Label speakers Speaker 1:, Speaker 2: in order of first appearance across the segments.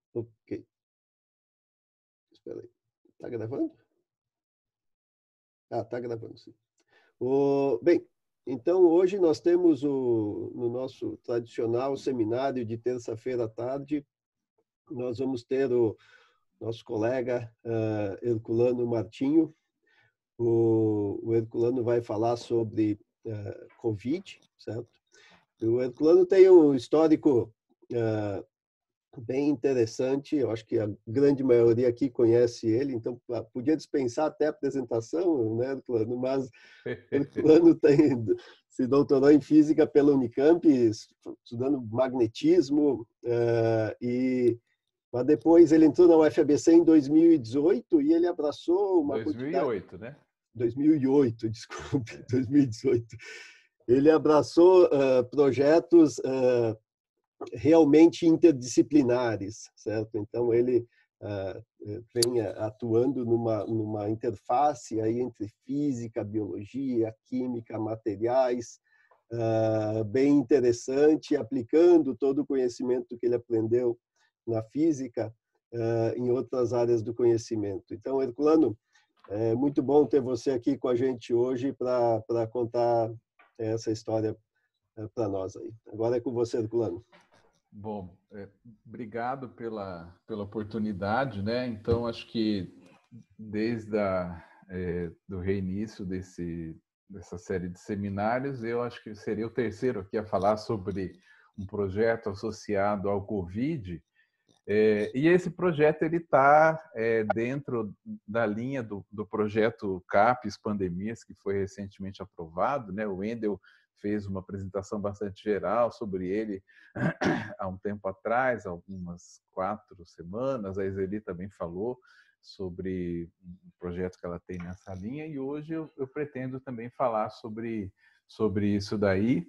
Speaker 1: Ok, espera aí. Tá gravando? Ah, tá gravando, sim. Bem, então hoje nós temos no nosso tradicional seminário de terça-feira à tarde, nós vamos ter o nosso colega Herculano Martinho. O Herculano vai falar sobre Covid, certo? O Herculano tem um histórico uh, bem interessante, eu acho que a grande maioria aqui conhece ele, então podia dispensar até a apresentação, né, Herculano? Mas Herculano se doutorou em física pela Unicamp, estudando magnetismo, mas depois ele entrou na UFABC em 2018 e ele abraçou uma quantidade...
Speaker 2: 2008, né?
Speaker 1: 2008, desculpe, 2018. Ele abraçou projetos realmente interdisciplinares, certo? Então ele vem atuando numa interface aí entre física, biologia, química, materiais, bem interessante, aplicando todo o conhecimento que ele aprendeu na física em outras áreas do conhecimento. Então, Herculano, é muito bom ter você aqui com a gente hoje para contar essa história para nós aí. Agora é com você, Herculano.
Speaker 2: Bom, obrigado pela oportunidade, né? Então, acho que desde do reinício dessa série de seminários, eu acho que seria o terceiro aqui a falar sobre um projeto associado ao Covid. E esse projeto ele está dentro da linha do projeto CAPES Pandemias, que foi recentemente aprovado, né? O Wendel fez uma apresentação bastante geral sobre ele há um tempo atrás, algumas 4 semanas. A Iseli também falou sobre um projeto que ela tem nessa linha, e hoje eu pretendo também falar sobre isso daí.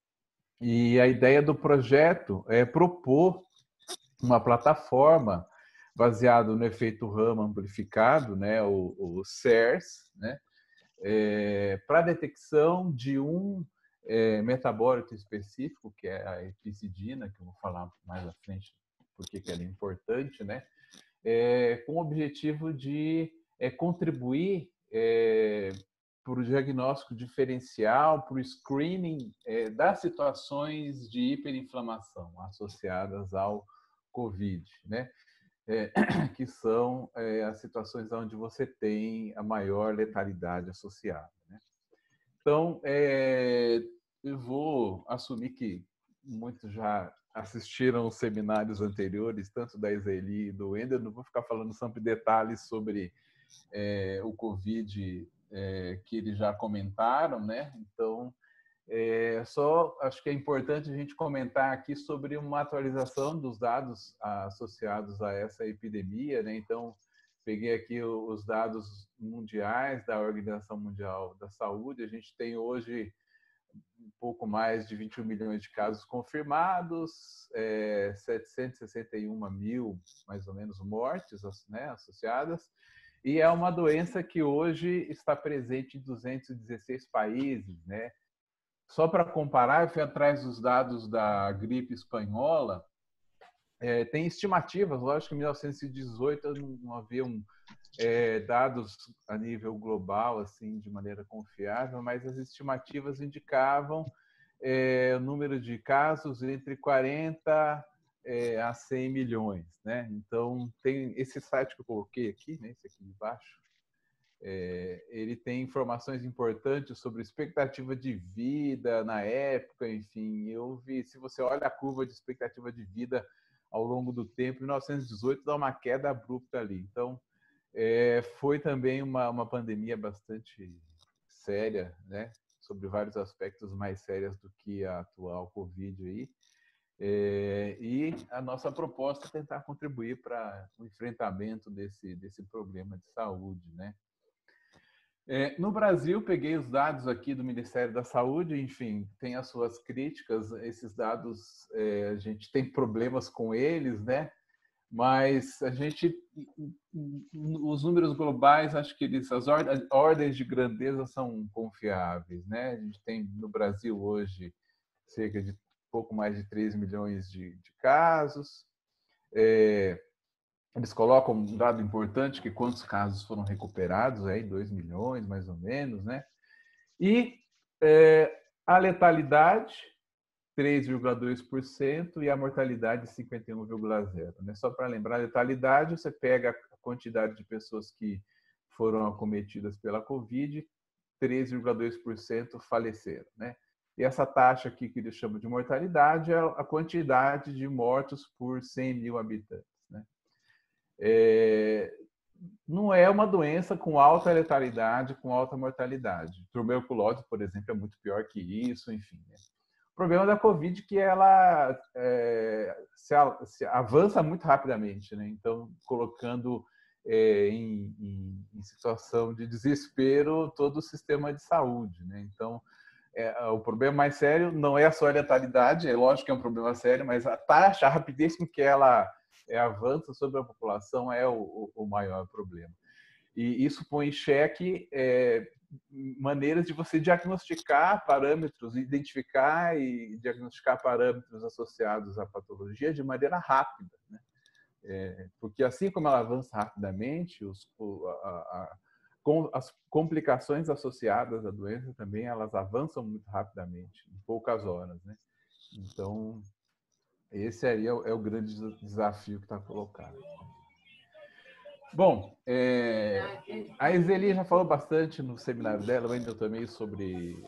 Speaker 2: E a ideia do projeto é propor uma plataforma baseada no efeito Raman amplificado, né, o CERS, né, para detecção de um metabólito específico, que é a epicidina, que eu vou falar mais à frente porque que ela é importante, né, com o objetivo de contribuir para o diagnóstico diferencial, para o screening das situações de hiperinflamação associadas ao COVID, né? Que são as situações onde você tem a maior letalidade associada, né? Então, eu vou assumir que muitos já assistiram os seminários anteriores, tanto da Iseli e do Wendel. Não vou ficar falando sempre detalhes sobre o Covid que eles já comentaram, né? Então, só acho que é importante a gente comentar aqui sobre uma atualização dos dados associados a essa epidemia, né? Então, peguei aqui os dados mundiais da Organização Mundial da Saúde. A gente tem hoje um pouco mais de 21 milhões de casos confirmados, 761 mil, mais ou menos, mortes, né, associadas, e é uma doença que hoje está presente em 216 países, né? Só para comparar, eu fui atrás dos dados da gripe espanhola. Tem estimativas, lógico que em 1918 não haviam dados a nível global, assim, de maneira confiável, mas as estimativas indicavam o número de casos entre 40 a 100 milhões, né? Então, tem esse site que eu coloquei aqui, né, esse aqui de baixo, ele tem informações importantes sobre expectativa de vida na época, enfim. Eu vi, se você olha a curva de expectativa de vida ao longo do tempo, em 1918 dá uma queda abrupta ali. Então, foi também uma pandemia bastante séria, né? Sobre vários aspectos mais sérias do que a atual Covid aí. E a nossa proposta é tentar contribuir para o enfrentamento desse problema de saúde, né? No Brasil, peguei os dados aqui do Ministério da Saúde, enfim, tem as suas críticas. Esses dados, a gente tem problemas com eles, né? Mas os números globais, acho que as ordens de grandeza são confiáveis, né? A gente tem no Brasil hoje cerca de pouco mais de 3 milhões de casos, eles colocam um dado importante, que quantos casos foram recuperados, aí 2 milhões, mais ou menos, né? E a letalidade, 3,2%, e a mortalidade, 51,0%. Né? Só para lembrar, a letalidade, você pega a quantidade de pessoas que foram acometidas pela Covid, 3,2% faleceram. Né? E essa taxa aqui, que eles chamam de mortalidade, é a quantidade de mortos por 100 mil habitantes. Né? Não é uma doença com alta letalidade, com alta mortalidade. Tuberculose, por exemplo, é muito pior que isso, enfim. Né? O problema da Covid é que ela se avança muito rapidamente, né? Então, colocando em situação de desespero todo o sistema de saúde. Né? Então, o problema mais sério não é só a letalidade, é lógico que é um problema sério, mas a taxa, a rapidez com que ela avança sobre a população é o maior problema. E isso põe em xeque maneiras de você diagnosticar parâmetros, identificar e diagnosticar parâmetros associados à patologia de maneira rápida. Né? Porque assim como ela avança rapidamente, as complicações associadas à doença também elas avançam muito rapidamente, em poucas horas. Né? Então, esse aí é o grande desafio que está colocado. Bom, a Iseli já falou bastante no seminário dela, ainda também, sobre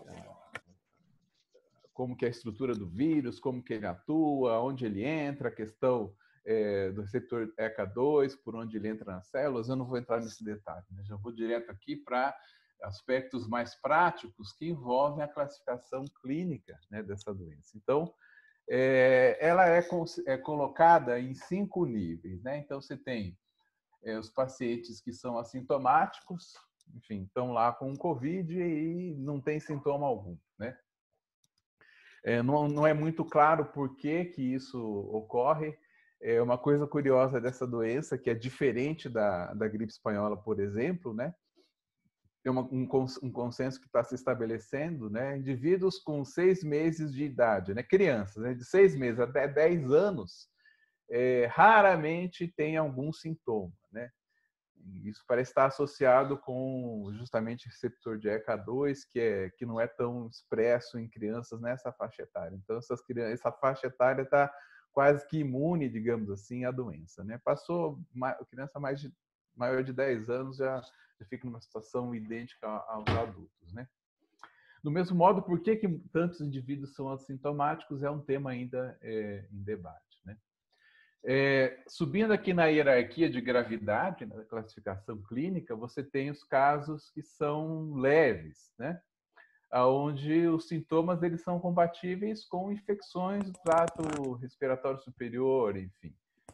Speaker 2: como que é a estrutura do vírus, como que ele atua, onde ele entra, a questão do receptor ECA2, por onde ele entra nas células. Eu não vou entrar nesse detalhe, né? Já vou direto aqui para aspectos mais práticos que envolvem a classificação clínica, né, dessa doença. Então, ela é colocada em 5 níveis. Né? Então, você tem os pacientes que são assintomáticos, enfim, estão lá com Covid e não tem sintoma algum, né? Não é muito claro por que isso ocorre. É uma coisa curiosa dessa doença, que é diferente da gripe espanhola, por exemplo, né? Tem um consenso que está se estabelecendo, né? Indivíduos com 6 meses de idade, né? Crianças, né? De 6 meses até 10 anos, raramente tem algum sintoma, né? Isso parece estar associado com justamente o receptor de ECA2, que não é tão expresso em crianças nessa faixa etária. Então, essa faixa etária está quase que imune, digamos assim, à doença. Né? Passou a criança maior de 10 anos já fica numa situação idêntica aos adultos. Né? Do mesmo modo, por que tantos indivíduos são assintomáticos é um tema ainda em debate. Né? Subindo aqui na hierarquia de gravidade, na classificação clínica, você tem os casos que são leves, né? Onde os sintomas eles são compatíveis com infecções do trato respiratório superior, enfim,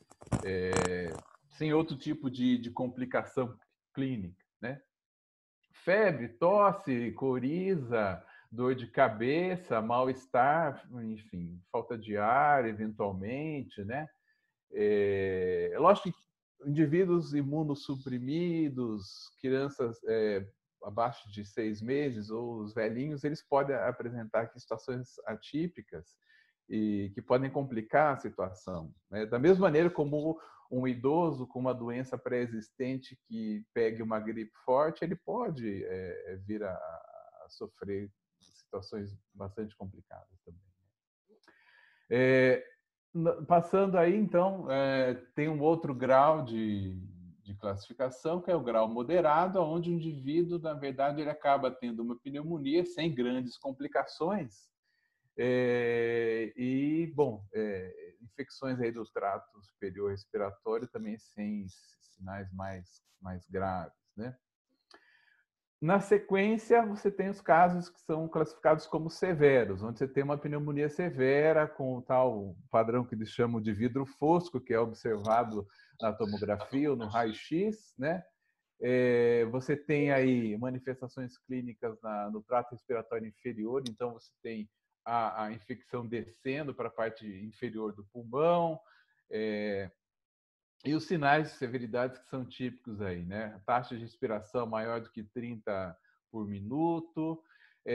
Speaker 2: sem outro tipo de complicação clínica, né? Febre, tosse, coriza, dor de cabeça, mal-estar, enfim, falta de ar, eventualmente, né? Lógico que indivíduos imunossuprimidos, crianças abaixo de 6 meses ou os velhinhos, eles podem apresentar aqui situações atípicas e que podem complicar a situação. Né? Da mesma maneira como um idoso com uma doença pré-existente que pegue uma gripe forte, ele pode vir a sofrer situações bastante complicadas também. Passando aí, então, tem um outro grau de classificação, que é o grau moderado, onde o indivíduo, na verdade, ele acaba tendo uma pneumonia sem grandes complicações infecções aí do trato superior respiratório também sem sinais mais graves, né? Na sequência, você tem os casos que são classificados como severos, onde você tem uma pneumonia severa com o tal padrão que eles chamam de vidro fosco, que é observado na tomografia ou no raio-x, né? Você tem aí manifestações clínicas no trato respiratório inferior, então você tem a infecção descendo para a parte inferior do pulmão, e os sinais de severidade que são típicos aí, né? Taxa de respiração maior do que 30 por minuto,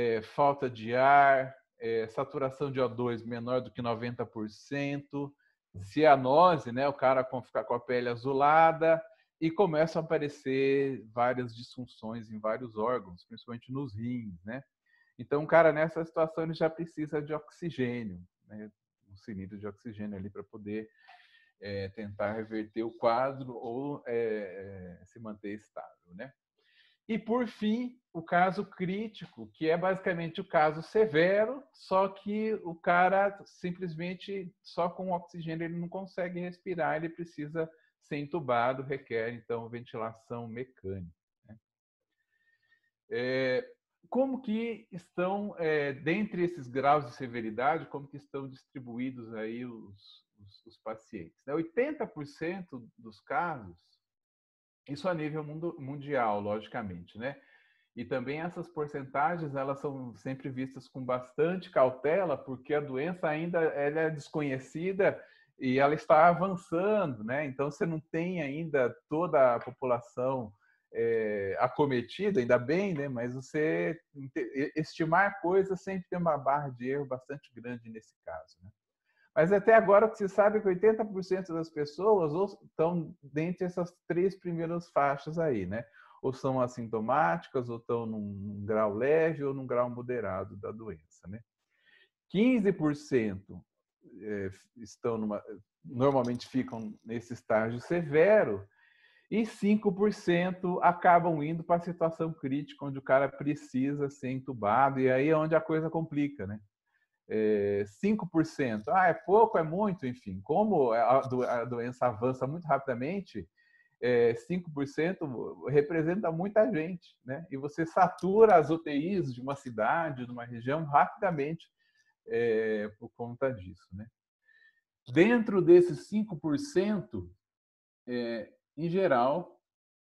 Speaker 2: falta de ar, saturação de O2 menor do que 90%, cianose, né? O cara fica com a pele azulada e começam a aparecer várias disfunções em vários órgãos, principalmente nos rins, né? Então, o cara nessa situação ele já precisa de oxigênio, né? Um cilindro de oxigênio ali para poder tentar reverter o quadro ou se manter estável, né? E, por fim, o caso crítico, que é basicamente o caso severo, só que o cara simplesmente, só com oxigênio, ele não consegue respirar, ele precisa ser entubado, requer, então, ventilação mecânica. Né? Como que estão, dentre esses graus de severidade, como que estão distribuídos aí os pacientes? 80% dos casos, isso a nível mundial, logicamente, né? E também essas porcentagens, elas são sempre vistas com bastante cautela, porque a doença ainda ela é desconhecida e ela está avançando, né? Então, você não tem ainda toda a população acometida, ainda bem, né? Mas você estimar coisas sempre tem uma barra de erro bastante grande nesse caso, né? Mas até agora o que se sabe é que 80% das pessoas estão dentre essas 3 primeiras faixas aí, né? Ou são assintomáticas, ou estão num grau leve ou num grau moderado da doença, né? 15% normalmente ficam nesse estágio severo e 5% acabam indo para a situação crítica, onde o cara precisa ser entubado, e aí é onde a coisa complica, né? 5%, é pouco, é muito, enfim. Como a doença avança muito rapidamente, 5% representa muita gente, né? E você satura as UTIs de uma cidade, de uma região, rapidamente por conta disso, né? Dentro desses 5%, em geral,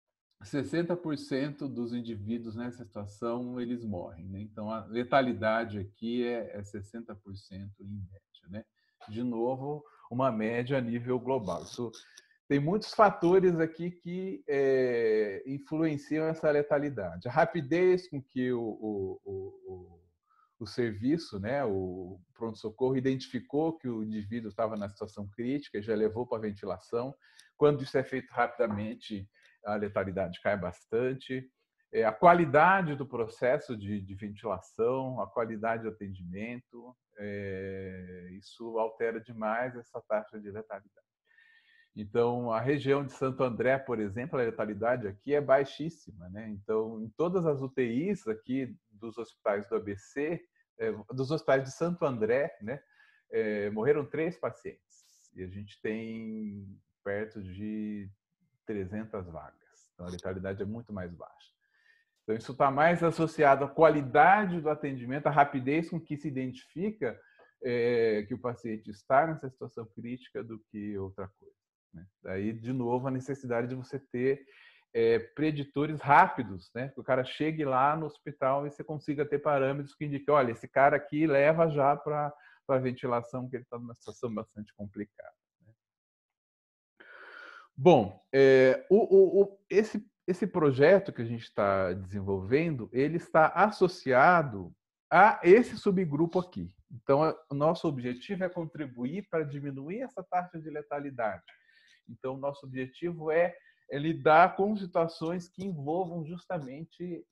Speaker 2: 60% dos indivíduos nessa situação, eles morrem, né? Então, a letalidade aqui é 60% em média, né? De novo, uma média a nível global. Isso tem muitos fatores aqui que influenciam essa letalidade. A rapidez com que o serviço, né, o pronto-socorro, identificou que o indivíduo estava na situação crítica e já levou para a ventilação. Quando isso é feito rapidamente, a letalidade cai bastante. A qualidade do processo de ventilação, a qualidade do atendimento, isso altera demais essa taxa de letalidade. Então, a região de Santo André, por exemplo, a letalidade aqui é baixíssima, né? Então, em todas as UTIs aqui dos hospitais do ABC, dos hospitais de Santo André, né, morreram 3 pacientes. E a gente tem perto de 300 vagas. Então, a letalidade é muito mais baixa. Então, isso está mais associado à qualidade do atendimento, à rapidez com que se identifica que o paciente está nessa situação crítica do que outra coisa. Né? Daí, de novo, a necessidade de você ter preditores rápidos, né? Que o cara chegue lá no hospital e você consiga ter parâmetros que indiquem, olha, esse cara aqui leva já para a ventilação, que ele está numa situação bastante complicada. Né? Bom, esse projeto que a gente está desenvolvendo, ele está associado a esse subgrupo aqui. Então, o nosso objetivo é contribuir para diminuir essa taxa de letalidade. Então, nosso objetivo é lidar com situações que envolvam justamente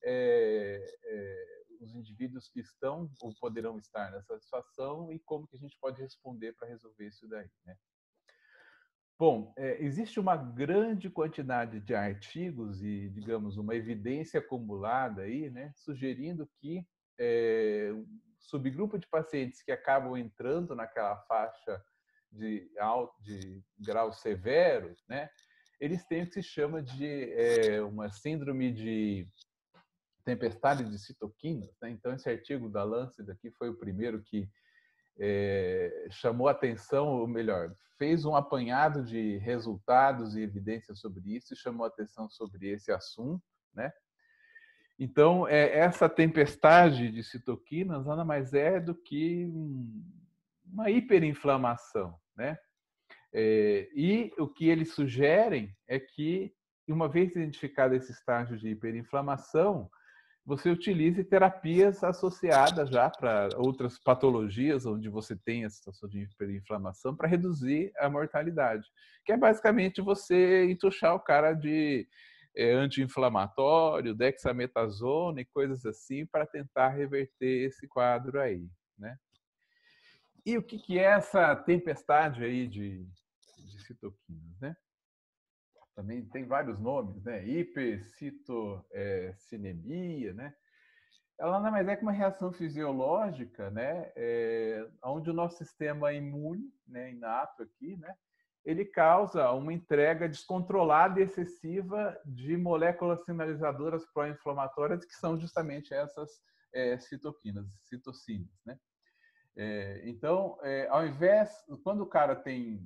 Speaker 2: os indivíduos que estão ou poderão estar nessa situação e como que a gente pode responder para resolver isso daí, né? Bom, existe uma grande quantidade de artigos e, digamos, uma evidência acumulada aí, né, sugerindo que um subgrupo de pacientes que acabam entrando naquela faixa de grau severo, né, eles têm o que se chama de uma síndrome de tempestade de citoquinas, né? Então, esse artigo da Lancet aqui foi o primeiro que chamou atenção, ou melhor, fez um apanhado de resultados e evidências sobre isso e chamou atenção sobre esse assunto, né? Então, essa tempestade de citoquinas nada mais é do que uma hiperinflamação, né? E o que eles sugerem é que, uma vez identificado esse estágio de hiperinflamação, você utilize terapias associadas já para outras patologias onde você tem a situação de hiperinflamação para reduzir a mortalidade, que é basicamente você entuchar o cara de anti-inflamatório, dexametasona e coisas assim para tentar reverter esse quadro aí, né? E o que é essa tempestade aí de citoquinas, né? Também tem vários nomes, né? Hipercitocinemia, né? Ela nada mais é que uma reação fisiológica, né? Onde o nosso sistema imune, né, inato aqui, né? Ele causa uma entrega descontrolada e excessiva de moléculas sinalizadoras pró-inflamatórias, que são justamente essas citoquinas, citocinas, né? Então, ao invés, quando o cara tem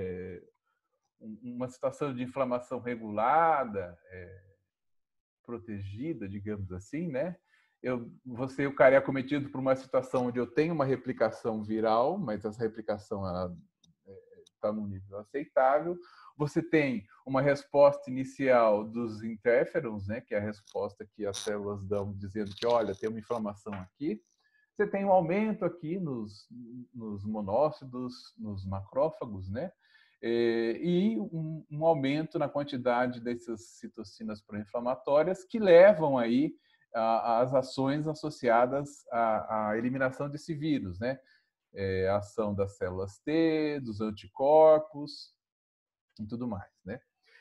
Speaker 2: uma situação de inflamação regulada, protegida, digamos assim, né? O cara é acometido por uma situação onde eu tenho uma replicação viral, mas essa replicação está num nível aceitável. Você tem uma resposta inicial dos interferons, né? Que é a resposta que as células dão dizendo que, olha, tem uma inflamação aqui. Você tem um aumento aqui nos monócitos, nos macrófagos, né? E um aumento na quantidade dessas citocinas pró-inflamatórias que levam aí às ações associadas à eliminação desse vírus, né? A ação das células T, dos anticorpos e tudo mais, né?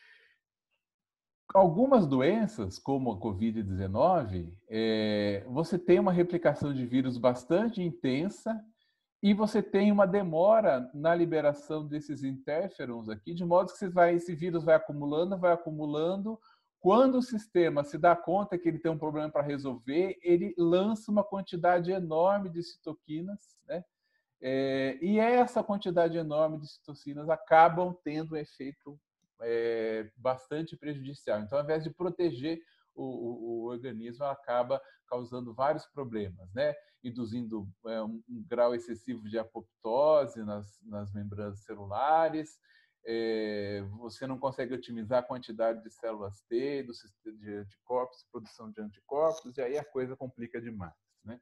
Speaker 2: Algumas doenças, como a Covid-19, você tem uma replicação de vírus bastante intensa e você tem uma demora na liberação desses interferons aqui, de modo que esse vírus vai acumulando, vai acumulando. Quando o sistema se dá conta que ele tem um problema para resolver, ele lança uma quantidade enorme de citoquinas, né? E essa quantidade enorme de citocinas acabam tendo um efeito bastante prejudicial. Então, ao invés de proteger o organismo, ela acaba causando vários problemas, né? Induzindo um grau excessivo de apoptose nas membranas celulares, você não consegue otimizar a quantidade de células T, do sistema de anticorpos, produção de anticorpos, e aí a coisa complica demais, né?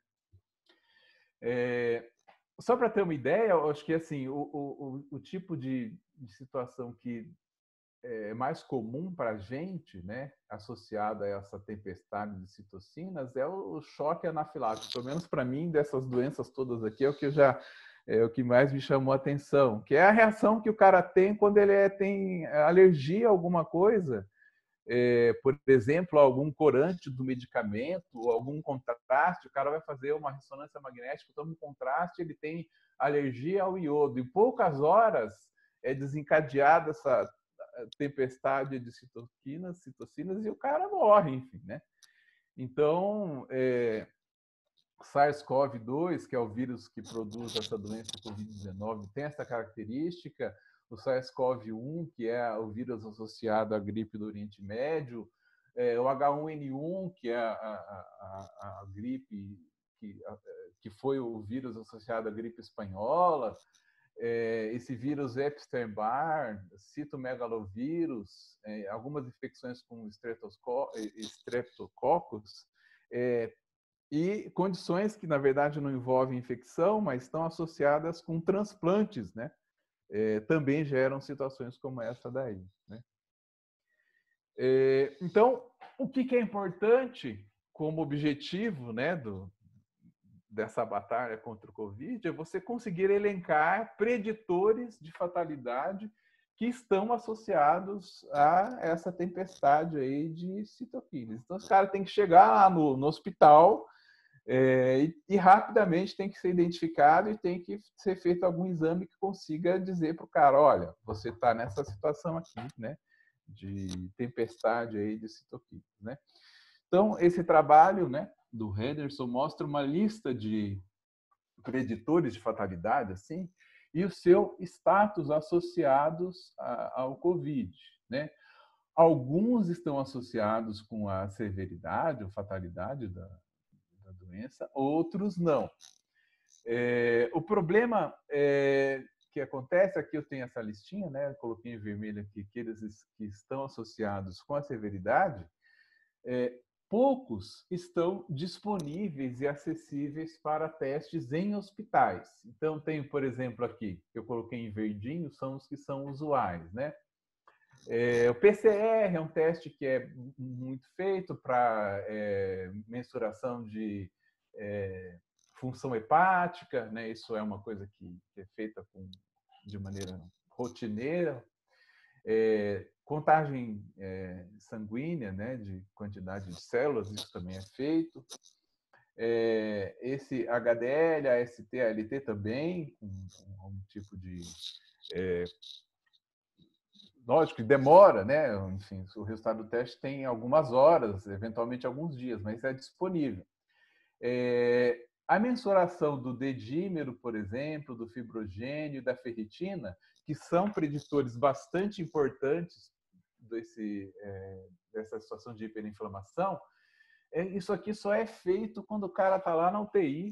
Speaker 2: Só para ter uma ideia, eu acho que assim, o tipo de situação que é mais comum para a gente, né, associada a essa tempestade de citocinas, é o choque anafilático. Pelo menos para mim, dessas doenças todas aqui, é o que mais me chamou a atenção, que é a reação que o cara tem quando ele tem alergia a alguma coisa. Por exemplo, algum corante do medicamento, ou algum contraste, o cara vai fazer uma ressonância magnética, toma um contraste, ele tem alergia ao iodo. Em poucas horas é desencadeada essa tempestade de citocinas, e o cara morre, enfim, né? Então, SARS-CoV-2, que é o vírus que produz essa doença Covid-19, tem essa característica. O SARS-CoV-1, que é o vírus associado à gripe do Oriente Médio, o H1N1, que é a gripe que foi o vírus associado à gripe espanhola, esse vírus Epstein-Barr, citomegalovírus, algumas infecções com streptococcus, e condições que, na verdade, não envolvem infecção, mas estão associadas com transplantes, né? Também geram situações como essa daí, né? Então, o que é importante como objetivo, né, dessa batalha contra o Covid é você conseguir elencar preditores de fatalidade que estão associados a essa tempestade aí de citoquinas. Então, os caras têm que chegar lá no hospital e rapidamente tem que ser identificado e tem que ser feito algum exame que consiga dizer para o cara, olha, você está nessa situação aqui, né, de tempestade aí de citoquinas, né? Então, esse trabalho, né, do Henderson mostra uma lista de preditores de fatalidade, assim, e o seu status associados ao Covid, né? Alguns estão associados com a severidade ou fatalidade da doença, outros não. O problema que acontece, aqui eu tenho essa listinha, né? Eu coloquei em vermelho aqui, aqueles que estão associados com a severidade, poucos estão disponíveis e acessíveis para testes em hospitais. Então, tenho, por exemplo, aqui, que eu coloquei em verdinho, são os que são usuais, né? O PCR é um teste que é muito feito para mensuração de função hepática, né? Isso é uma coisa que é feita de maneira rotineira. Contagem sanguínea, né, de quantidade de células, isso também é feito. Esse HDL, AST, ALT também, um tipo de... lógico que demora, né? Enfim, o resultado do teste tem algumas horas, eventualmente alguns dias, mas é disponível. A mensuração do dedímero, por exemplo, do fibrogênio e da ferritina, que são preditores bastante importantes dessa situação de hiperinflamação, isso aqui só é feito quando o cara está lá na UTI,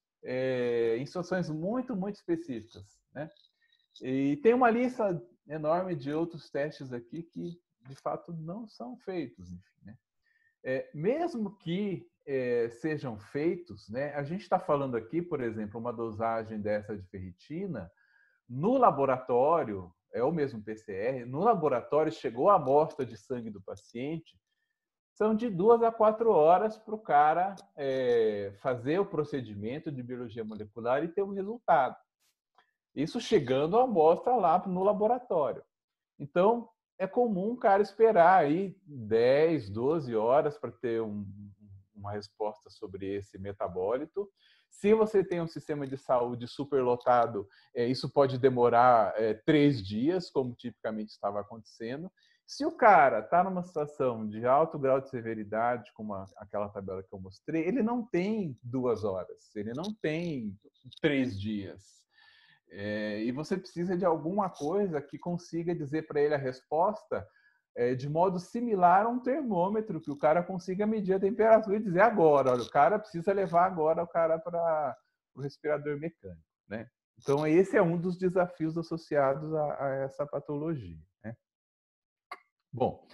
Speaker 2: em situações muito, muito específicas, né? E tem uma lista enorme de outros testes aqui que, de fato, não são feitos, enfim, né? Mesmo que sejam feitos, né, a gente está falando aqui, por exemplo, uma dosagem dessa de ferritina, no laboratório, é o mesmo PCR, no laboratório chegou a amostra de sangue do paciente, são de 2 a 4 horas para o cara fazer o procedimento de biologia molecular e ter um resultado. Isso chegando a amostra lá no laboratório. Então, é comum o cara esperar aí 10, 12 horas para ter uma resposta sobre esse metabólito. Se você tem um sistema de saúde superlotado, isso pode demorar 3 dias, como tipicamente estava acontecendo. Se o cara está numa situação de alto grau de severidade, como aquela tabela que eu mostrei, ele não tem 2 horas, ele não tem 3 dias. E você precisa de alguma coisa que consiga dizer para ele a resposta de modo similar a um termômetro, que o cara consiga medir a temperatura e dizer agora, olha, o cara precisa levar agora o cara para o respirador mecânico, né? Então, esse é um dos desafios associados a essa patologia, né? Bom,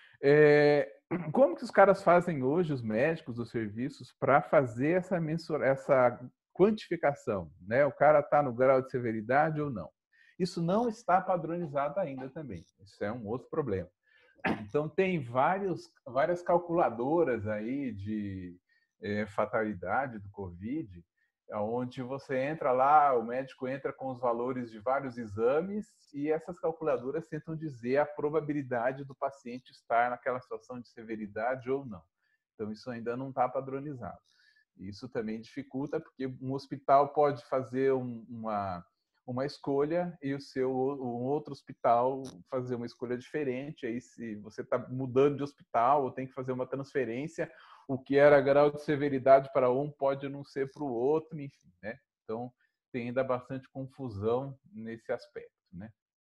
Speaker 2: como que os caras fazem hoje, os médicos, os serviços, para fazer essa quantificação, né? O cara está no grau de severidade ou não? Isso não está padronizado ainda também. Isso é um outro problema. Então, tem várias calculadoras aí de fatalidade do Covid, onde você entra lá, o médico entra com os valores de vários exames e essas calculadoras tentam dizer a probabilidade do paciente estar naquela situação de severidade ou não. Então, isso ainda não está padronizado. Isso também dificulta, porque um hospital pode fazer uma escolha e um outro hospital fazer uma escolha diferente. Aí, se você está mudando de hospital ou tem que fazer uma transferência, o que era grau de severidade para um pode não ser para o outro, enfim, né? Então, tem ainda bastante confusão nesse aspecto, né?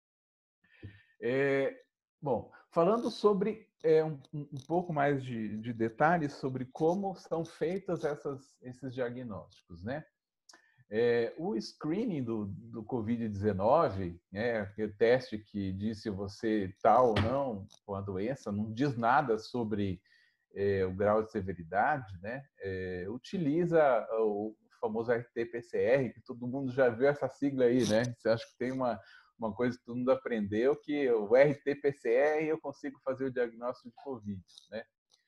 Speaker 2: Bom, falando sobre um pouco mais de detalhes sobre como são feitos esses diagnósticos, né? O screening do Covid-19, aquele teste que diz se você está ou não com a doença, não diz nada sobre o grau de severidade, né? Utiliza o famoso RT-PCR, que todo mundo já viu essa sigla aí, né? Você acha que tem uma coisa que todo mundo aprendeu, que o RT-PCR eu consigo fazer o diagnóstico de Covid, né?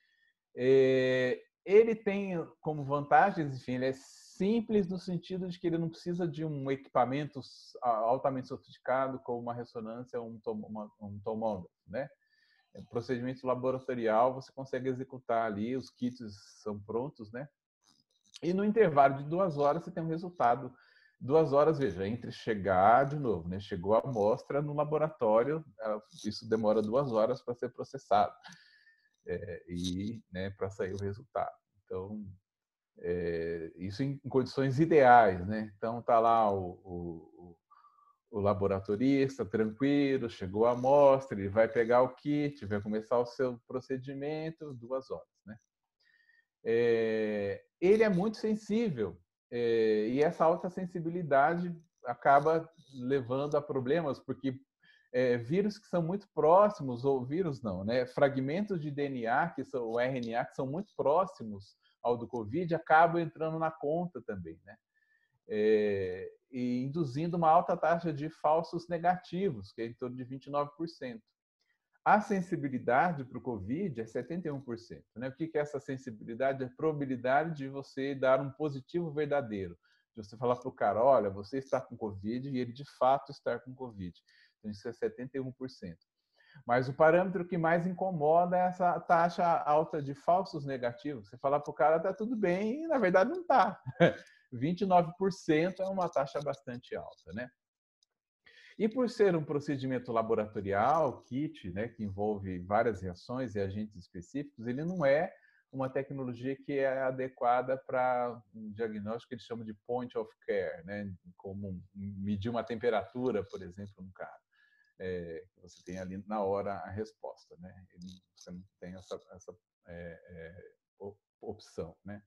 Speaker 2: Ele tem como vantagens, enfim, ele é simples no sentido de que ele não precisa de um equipamento altamente sofisticado como uma ressonância ou um tomógrafo, né? Procedimento laboratorial, você consegue executar ali, os kits são prontos, né? E no intervalo de 2 horas você tem um resultado. 2 horas, veja, entre chegar de novo, né? Chegou a amostra no laboratório, isso demora 2 horas para ser processado e, né, para sair o resultado. Então, isso em condições ideais, né? Então tá lá o laboratorista tranquilo, chegou a amostra, ele vai pegar o kit, vai começar o seu procedimento, 2 horas, né? Ele é muito sensível e essa alta sensibilidade acaba levando a problemas, porque vírus que são muito próximos, ou vírus não, né? Fragmentos de DNA, que são o RNA, que são muito próximos ao do Covid, acabam entrando na conta também, né? E induzindo uma alta taxa de falsos negativos, que é em torno de 29%. A sensibilidade para o Covid é 71%. Né? O que é essa sensibilidade? É a probabilidade de você dar um positivo verdadeiro. De você falar para o cara, olha, você está com Covid e ele de fato está com Covid. Então, isso é 71%. Mas o parâmetro que mais incomoda é essa taxa alta de falsos negativos. Você falar para o cara, está tudo bem, e na verdade não está. 29% é uma taxa bastante alta, né? E por ser um procedimento laboratorial, kit, né, que envolve várias reações e agentes específicos, ele não é uma tecnologia que é adequada para um diagnóstico que eles chamam de point of care, né, como medir uma temperatura, por exemplo, no cara. Você tem ali na hora a resposta, né? Você não tem essa opção, né?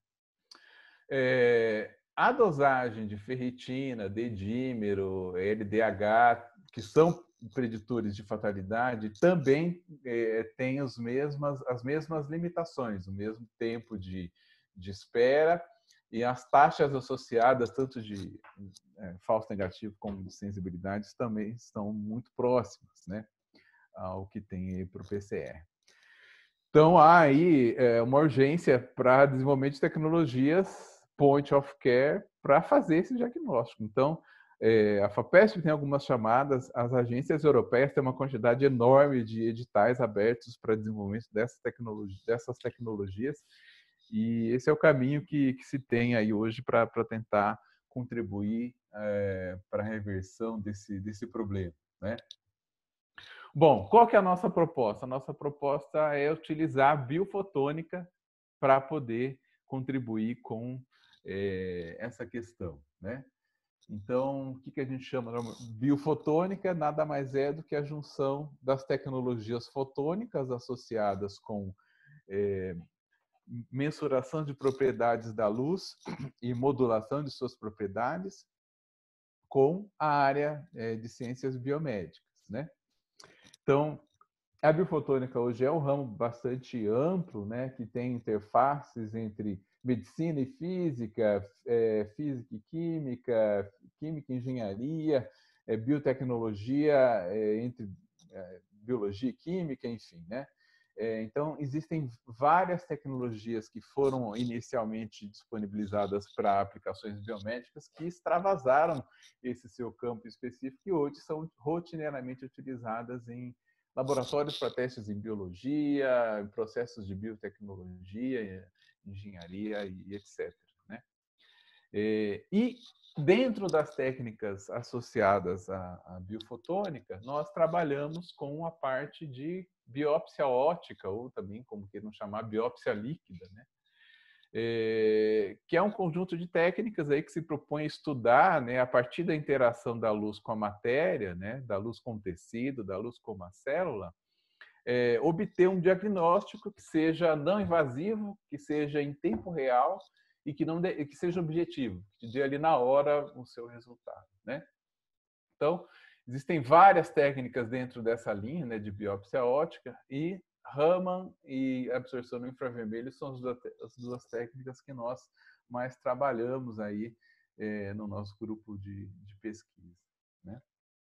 Speaker 2: A dosagem de ferritina, dedímero, LDH, que são preditores de fatalidade, também tem as mesmas limitações, o mesmo tempo de espera e as taxas associadas, tanto de falso negativo como de sensibilidades, também estão muito próximas, né, ao que tem para o PCR. Então, há aí uma urgência para desenvolvimento de tecnologias point of care para fazer esse diagnóstico. Então, a FAPESP tem algumas chamadas, as agências europeias têm uma quantidade enorme de editais abertos para desenvolvimento dessas tecnologias, e esse é o caminho que se tem aí hoje para tentar contribuir para a reversão desse problema, né? Bom, qual que é a nossa proposta? A nossa proposta é utilizar a biofotônica para poder contribuir com essa questão, né? Então, o que a gente chama de biofotônica? Nada mais é do que a junção das tecnologias fotônicas associadas com mensuração de propriedades da luz e modulação de suas propriedades com a área de ciências biomédicas, né? Então, a biofotônica hoje é um ramo bastante amplo, né, que tem interfaces entre medicina e física, física e química, química e engenharia, biotecnologia entre biologia e química, enfim, né? Então, existem várias tecnologias que foram inicialmente disponibilizadas para aplicações biomédicas que extravasaram esse seu campo específico e hoje são rotineiramente utilizadas em laboratórios para testes em biologia, em processos de biotecnologia, engenharia e etc. Né? E dentro das técnicas associadas à biofotônica, nós trabalhamos com a parte de biópsia óptica, ou também, como queiram chamar, biópsia líquida, né? Que é um conjunto de técnicas aí que se propõe a estudar, né, a partir da interação da luz com a matéria, né, da luz com o tecido, da luz com uma célula, obter um diagnóstico que seja não invasivo, que seja em tempo real e que seja objetivo, que dê ali na hora o seu resultado, né? Então, existem várias técnicas dentro dessa linha, né, de biópsia óptica, e Raman e absorção no infravermelho são as duas técnicas que nós mais trabalhamos aí no nosso grupo de pesquisa, né?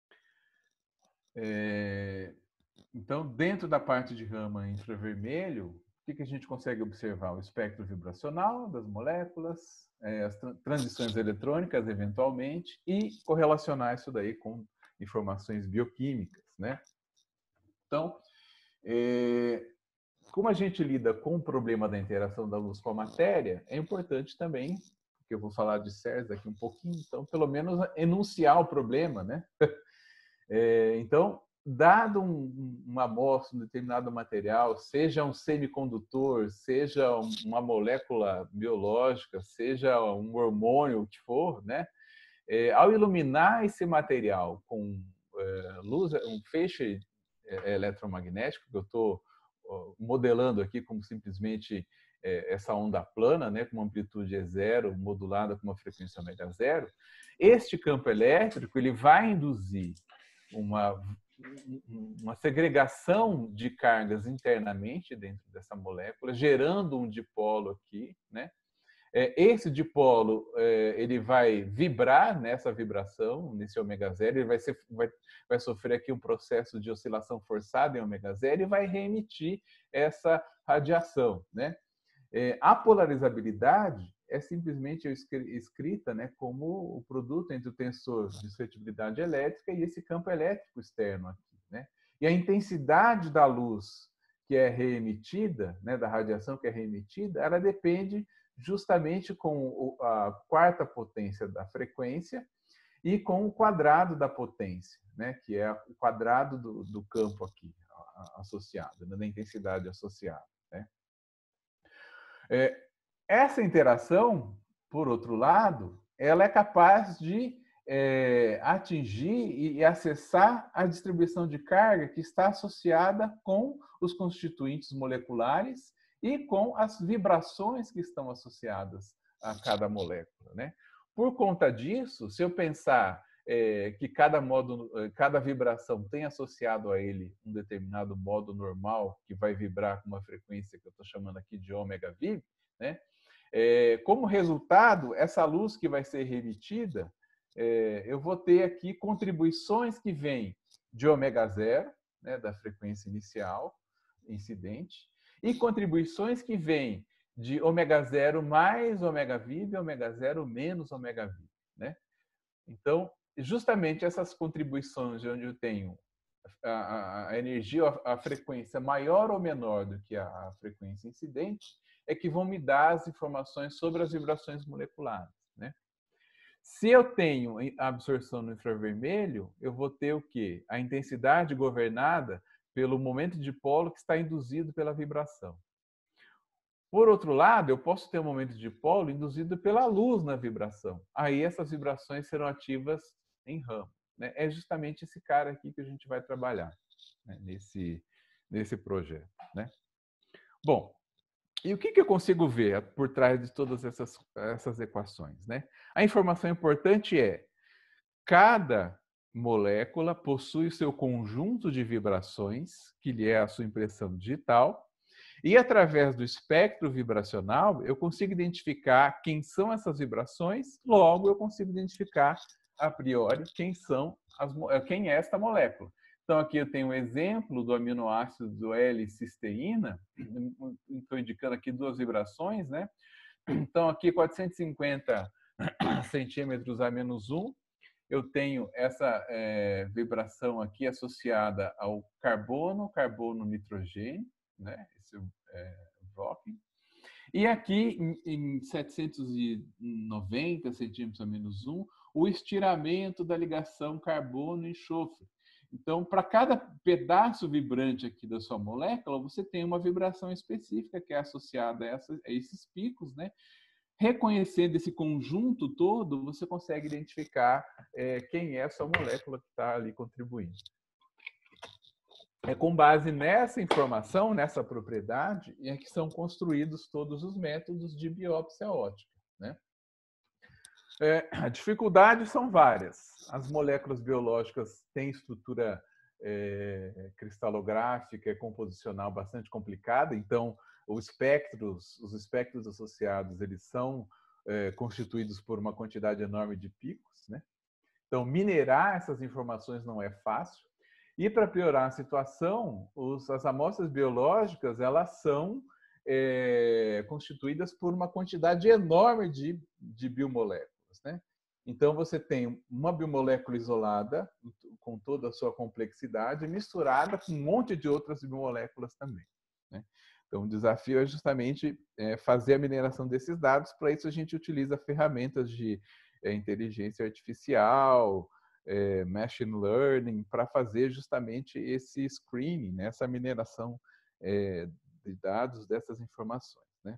Speaker 2: Então, dentro da parte de Raman infravermelho, o que a gente consegue observar? O espectro vibracional das moléculas, as transições eletrônicas, eventualmente, e correlacionar isso daí com informações bioquímicas, né? Então, como a gente lida com o problema da interação da luz com a matéria, é importante também, porque eu vou falar de CERS daqui um pouquinho, então, pelo menos, enunciar o problema, né? Então, dado uma amostra, um determinado material, seja um semicondutor, seja uma molécula biológica, seja um hormônio, o que for, né? Ao iluminar esse material com luz, um feixe eletromagnético, que eu estou modelando aqui como simplesmente essa onda plana, né, com uma amplitude E0 modulada com uma frequência ω0, este campo elétrico ele vai induzir uma uma segregação de cargas internamente dentro dessa molécula, gerando um dipolo aqui, né? Esse dipolo ele vai vibrar nessa vibração, nesse ômega zero, ele vai sofrer aqui um processo de oscilação forçada em ômega zero e vai reemitir essa radiação, né? A polarizabilidade é simplesmente escrita, né, como o produto entre o tensor de suscetibilidade elétrica e esse campo elétrico externo aqui, né? E a intensidade da luz que é reemitida, né, da radiação que é reemitida, ela depende justamente com a quarta potência da frequência e com o quadrado da potência, né, que é o quadrado do campo aqui associado, né, da intensidade associada, né? Essa interação, por outro lado, ela é capaz de atingir e acessar a distribuição de carga que está associada com os constituintes moleculares e com as vibrações que estão associadas a cada molécula, né? Por conta disso, se eu pensar que cada vibração tem associado a ele um determinado modo normal que vai vibrar com uma frequência que eu estou chamando aqui de ômega vib, né? Como resultado, essa luz que vai ser reemitida, eu vou ter aqui contribuições que vêm de ômega zero, né, da frequência inicial incidente, e contribuições que vêm de ômega zero mais ômega vib, ômega zero menos ômega vib, né? Então, justamente essas contribuições onde eu tenho a energia, a frequência maior ou menor do que a frequência incidente, é que vão me dar as informações sobre as vibrações moleculares, né? Se eu tenho absorção no infravermelho, eu vou ter o quê? A intensidade governada pelo momento de polo que está induzido pela vibração. Por outro lado, eu posso ter um momento de polo induzido pela luz na vibração. Aí essas vibrações serão ativas em ramo, né? É justamente esse cara aqui que a gente vai trabalhar, né, nesse projeto, né? Bom, e o que eu consigo ver por trás de todas essas equações, né? A informação importante é: cada molécula possui o seu conjunto de vibrações, que lhe é a sua impressão digital, e através do espectro vibracional eu consigo identificar quem são essas vibrações, logo eu consigo identificar a priori quem é esta molécula. Então aqui eu tenho um exemplo do aminoácido L-cisteína, estou indicando aqui duas vibrações, né? Então aqui 450 centímetros a menos 1, eu tenho essa vibração aqui associada ao carbono, nitrogênio, né? Esse Vocking. E aqui em 790 centímetros a menos 1, o estiramento da ligação carbono-enxofre. Então, para cada pedaço vibrante aqui da sua molécula, você tem uma vibração específica que é associada a esses picos, né? Reconhecendo esse conjunto todo, você consegue identificar quem é a sua molécula que está ali contribuindo. É com base nessa informação, nessa propriedade, é que são construídos todos os métodos de biópsia óptica, né? Dificuldades são várias. As moléculas biológicas têm estrutura cristalográfica e composicional bastante complicada, então os espectros associados eles são constituídos por uma quantidade enorme de picos, né? Então minerar essas informações não é fácil. E para piorar a situação, as amostras biológicas elas são constituídas por uma quantidade enorme de biomoléculas, né? Então você tem uma biomolécula isolada com toda a sua complexidade misturada com um monte de outras biomoléculas também, né? Então o desafio é justamente fazer a mineração desses dados. Para isso a gente utiliza ferramentas de inteligência artificial, machine learning, para fazer justamente esse screening, né? Essa mineração de dados dessas informações, né?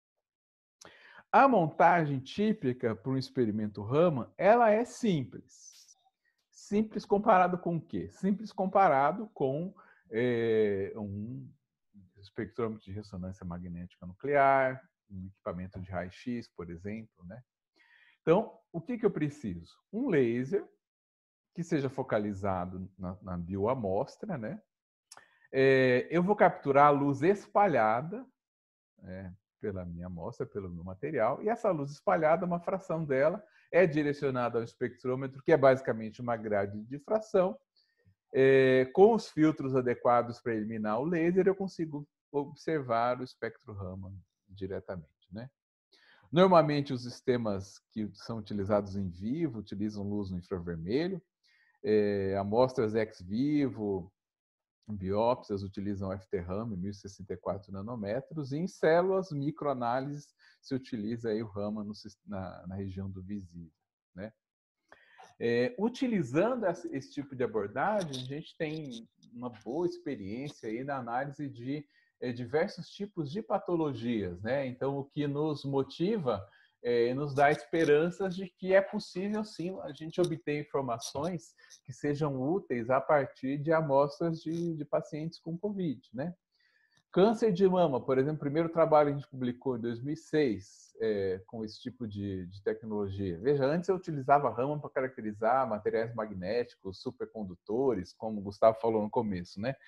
Speaker 2: A montagem típica para um experimento Raman, ela é simples. Simples comparado com o quê? Simples comparado com um espectrômetro de ressonância magnética nuclear, um equipamento de raio-x, por exemplo, né? Então, o que eu preciso? Um laser que seja focalizado na bioamostra, né? Eu vou capturar a luz espalhada pela minha amostra, pelo meu material, e essa luz espalhada, uma fração dela, é direcionada ao espectrômetro, que é basicamente uma grade de difração. Com os filtros adequados para eliminar o laser, eu consigo observar o espectro Raman diretamente, né? Normalmente, os sistemas que são utilizados em vivo utilizam luz no infravermelho. Amostras ex vivo, biópsias utilizam FT-Raman, 1064 nanômetros, e em células microanálises se utiliza aí o Raman na região do visível, né? Utilizando esse tipo de abordagem, a gente tem uma boa experiência aí na análise de diversos tipos de patologias, né? Então, o que nos motiva nos dá esperanças de que é possível, sim, a gente obter informações que sejam úteis a partir de amostras de pacientes com COVID, né? Câncer de mama, por exemplo, o primeiro trabalho que a gente publicou em 2006 com esse tipo de tecnologia. Veja, antes eu utilizava Raman para caracterizar materiais magnéticos, supercondutores, como o Gustavo falou no começo, né?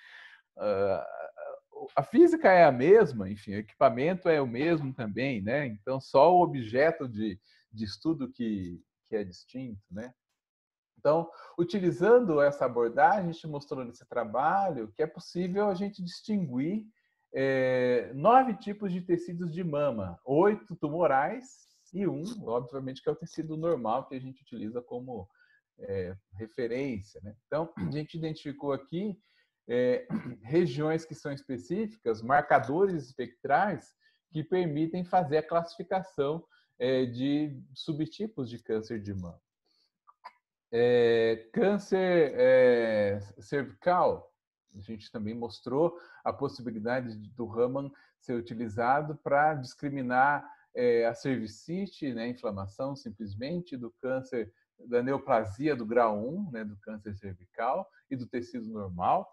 Speaker 2: A física é a mesma, enfim, o equipamento é o mesmo também, né? Então, só o objeto de estudo que é distinto, né? Então, utilizando essa abordagem, a gente mostrou nesse trabalho que é possível a gente distinguir 9 tipos de tecidos de mama, 8 tumorais e um, obviamente, que é o tecido normal que a gente utiliza como referência, né? Então, a gente identificou aqui regiões que são específicas, marcadores espectrais que permitem fazer a classificação de subtipos de câncer de mama. Câncer cervical, a gente também mostrou a possibilidade do Raman ser utilizado para discriminar a cervicite, né, inflamação simplesmente, do câncer, da neoplasia do grau 1, né, do câncer cervical e do tecido normal.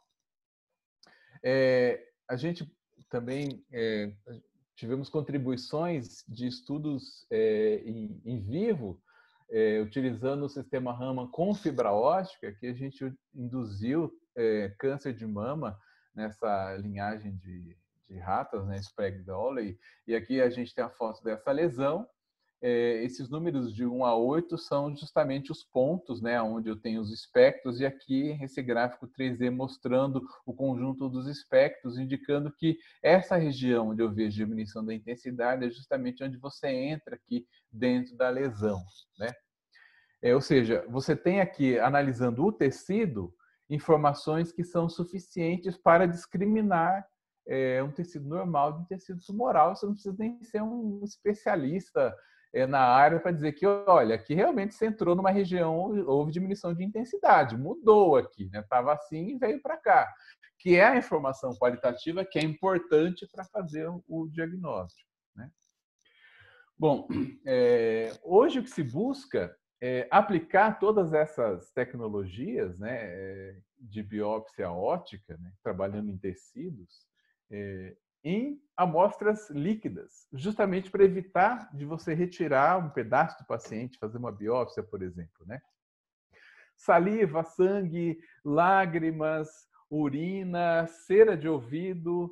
Speaker 2: A gente também tivemos contribuições de estudos em vivo, utilizando o sistema Raman com fibra óptica, que a gente induziu câncer de mama nessa linhagem de ratas, né, Sprague Dawley, e aqui a gente tem a foto dessa lesão. Esses números de 1 a 8 são justamente os pontos, né, onde eu tenho os espectros, e aqui esse gráfico 3D mostrando o conjunto dos espectros, indicando que essa região onde eu vejo diminuição da intensidade é justamente onde você entra aqui dentro da lesão, né? Ou seja, você tem aqui, analisando o tecido, informações que são suficientes para discriminar um tecido normal de um tecido tumoral. Você não precisa nem ser um especialista na área para dizer que, olha, aqui realmente você entrou numa região, houve diminuição de intensidade, mudou aqui, né? Estava assim e veio para cá, que é a informação qualitativa que é importante para fazer o diagnóstico, né? Bom, hoje o que se busca é aplicar todas essas tecnologias, né, de biópsia óptica, né, trabalhando em tecidos, em amostras líquidas, justamente para evitar de você retirar um pedaço do paciente, fazer uma biópsia, por exemplo, né? Saliva, sangue, lágrimas, urina, cera de ouvido,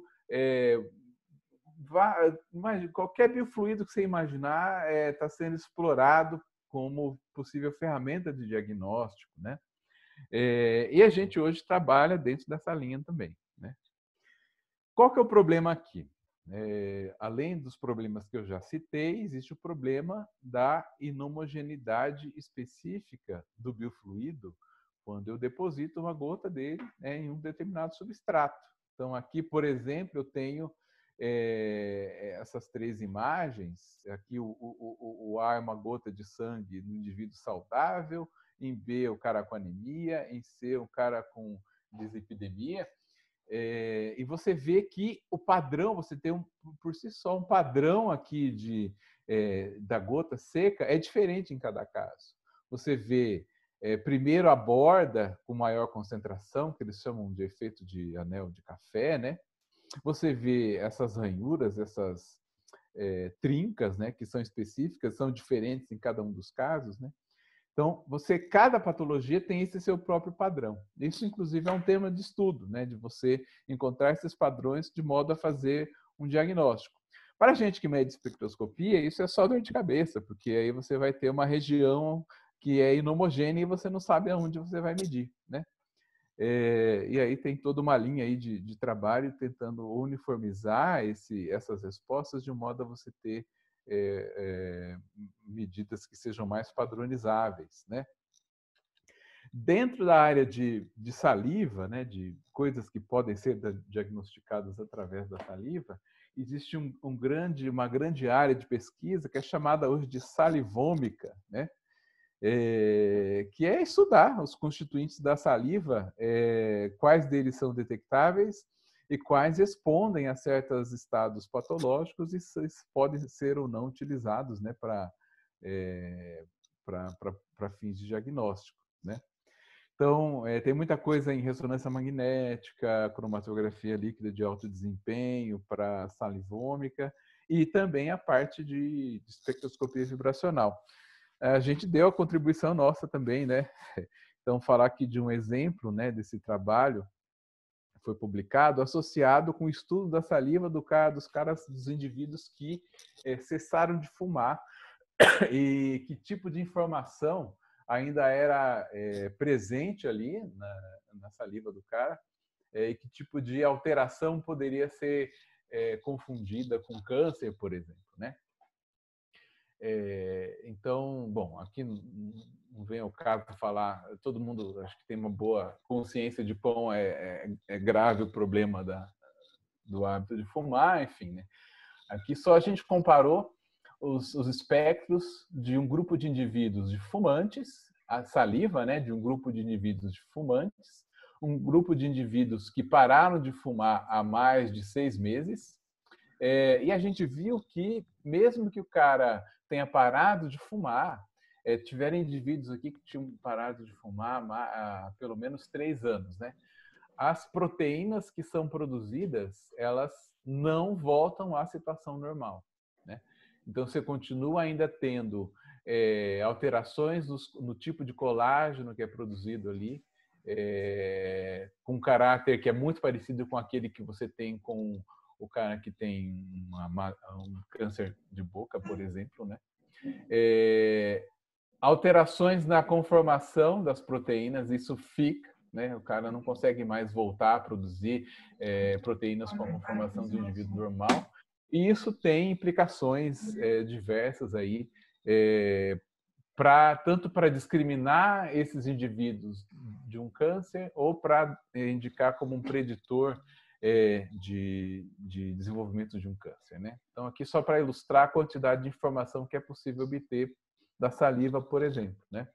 Speaker 2: qualquer biofluido que você imaginar está sendo explorado como possível ferramenta de diagnóstico, né? E a gente hoje trabalha dentro dessa linha também, né? Qual que é o problema aqui? Além dos problemas que eu já citei, existe o problema da inhomogeneidade específica do biofluido quando eu deposito uma gota dele em um determinado substrato. Então, aqui, por exemplo, eu tenho essas 3 imagens. Aqui o A é uma gota de sangue no indivíduo saudável, em B o cara com anemia, em C o cara com dislipidemia. E você vê que o padrão, você tem por si só um padrão aqui da gota seca é diferente em cada caso. Você vê primeiro a borda com maior concentração, que eles chamam de efeito de anel de café, né? Você vê essas ranhuras, essas trincas, né, que são específicas, são diferentes em cada um dos casos, né? Então, cada patologia tem esse seu próprio padrão. Isso, inclusive, é um tema de estudo, né? De você encontrar esses padrões de modo a fazer um diagnóstico. Para a gente que mede espectroscopia, isso é só dor de cabeça, porque aí você vai ter uma região que é inhomogênea e você não sabe aonde você vai medir, né? E aí tem toda uma linha aí de trabalho tentando uniformizar essas respostas de modo a você ter medidas que sejam mais padronizáveis, né? Dentro da área de saliva, né, de coisas que podem ser diagnosticadas através da saliva, existe uma grande área de pesquisa que é chamada hoje de salivômica, né? Que é estudar os constituintes da saliva, quais deles são detectáveis e quais respondem a certos estados patológicos e podem ser ou não utilizados, né, para fins de diagnóstico, né? Então, tem muita coisa em ressonância magnética, cromatografia líquida de alto desempenho para salivômica e também a parte de espectroscopia vibracional. A gente deu a contribuição nossa também, né? Então, falar aqui de um exemplo, né, desse trabalho que foi publicado, associado com o estudo da saliva dos indivíduos que cessaram de fumar e que tipo de informação ainda era presente ali na saliva do cara e que tipo de alteração poderia ser confundida com câncer, por exemplo, né? Então, bom, aqui não vem ao caso falar, todo mundo acho que tem uma boa consciência de quão é grave o problema do hábito de fumar, enfim, né? Aqui só a gente comparou os espectros de um grupo de indivíduos de fumantes, a saliva, né, de um grupo de indivíduos de fumantes, um grupo de indivíduos que pararam de fumar há mais de 6 meses, e a gente viu que, mesmo que o cara tenha parado de fumar, tiveram indivíduos aqui que tinham parado de fumar há pelo menos 3 anos, né? As proteínas que são produzidas, elas não voltam à situação normal, né? Então, você continua ainda tendo alterações no tipo de colágeno que é produzido ali, com um caráter que é muito parecido com aquele que você tem com o cara que tem um câncer de boca, por exemplo, né? Alterações na conformação das proteínas, isso fica, né? O cara não consegue mais voltar a produzir proteínas com a conformação do indivíduo normal. E isso tem implicações diversas aí, tanto para discriminar esses indivíduos de um câncer ou para indicar como um preditor de desenvolvimento de um câncer, né? Então, aqui só para ilustrar a quantidade de informação que é possível obter da saliva, por exemplo, né?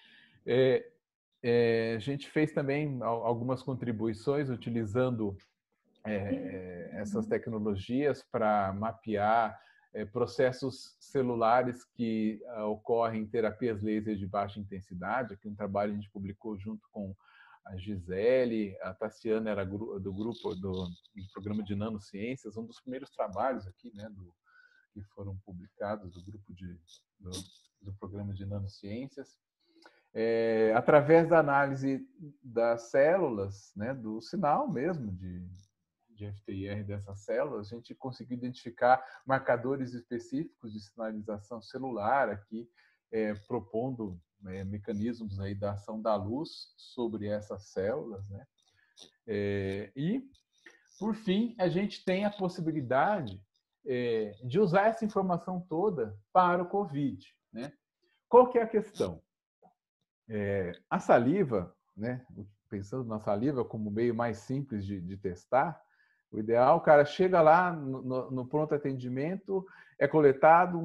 Speaker 2: A gente fez também algumas contribuições utilizando essas tecnologias para mapear processos celulares que ocorrem em terapias laser de baixa intensidade. Aqui um trabalho a gente publicou junto com a Gisele, a Tassiana era do grupo do programa de nanociências, um dos primeiros trabalhos aqui, né, que foram publicados do grupo do programa de nanociências. Através da análise das células, né, do sinal mesmo de FTIR dessas células, a gente conseguiu identificar marcadores específicos de sinalização celular aqui, propondo mecanismos aí da ação da luz sobre essas células, né? E, por fim, a gente tem a possibilidade de usar essa informação toda para o COVID, né? Qual que é a questão? A saliva, né? Pensando na saliva como meio mais simples de testar, o ideal, o cara chega lá no pronto atendimento, é coletado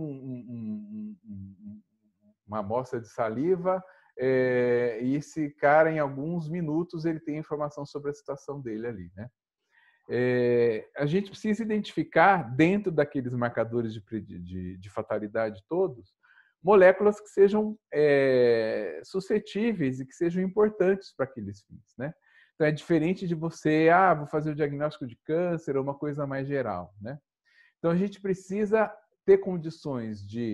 Speaker 2: uma amostra de saliva, e esse cara, em alguns minutos, ele tem informação sobre a situação dele ali, né? A gente precisa identificar, dentro daqueles marcadores de fatalidade todos, moléculas que sejam suscetíveis e que sejam importantes para aqueles fins, né? Então, é diferente de você, vou fazer o diagnóstico de câncer ou uma coisa mais geral, né? Então, a gente precisa ter condições de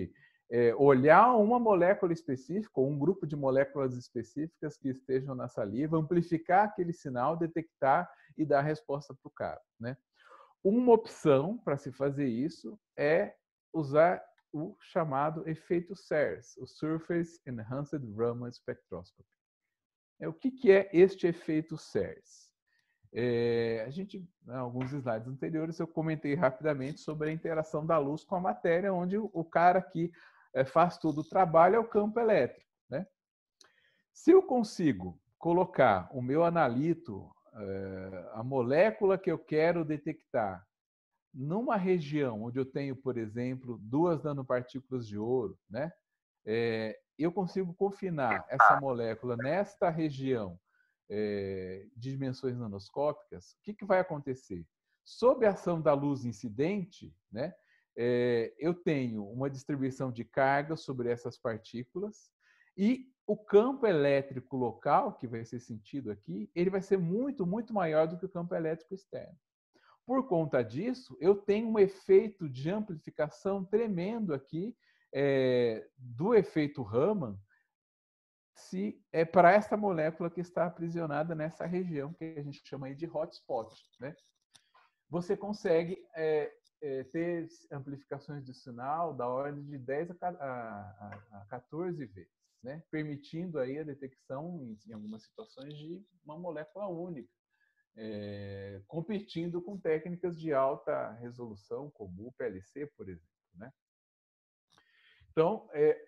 Speaker 2: olhar uma molécula específica, ou um grupo de moléculas específicas que estejam na saliva, amplificar aquele sinal, detectar e dar a resposta para o cara, né? Uma opção para se fazer isso é usar o chamado efeito SERS, o Surface Enhanced Raman Spectroscopy. O que é este efeito SERS? A gente, em alguns slides anteriores, eu comentei rapidamente sobre a interação da luz com a matéria, onde o cara que faz todo o trabalho é o campo elétrico, né? Se eu consigo colocar o meu analito, a molécula que eu quero detectar, numa região onde eu tenho, por exemplo, 2 nanopartículas de ouro, né? Eu consigo confinar essa molécula nesta região de dimensões nanoscópicas. O que vai acontecer? Sob a ação da luz incidente, né, eu tenho uma distribuição de carga sobre essas partículas e o campo elétrico local, que vai ser sentido aqui, ele vai ser muito, muito maior do que o campo elétrico externo. Por conta disso, eu tenho um efeito de amplificação tremendo aqui do efeito Raman, se é para essa molécula que está aprisionada nessa região que a gente chama aí de hotspot, né? Você consegue ter amplificações de sinal da ordem de 10 a 14 vezes, né? Permitindo aí a detecção, em algumas situações, de uma molécula única, competindo com técnicas de alta resolução, como o PLC, por exemplo, né? Então,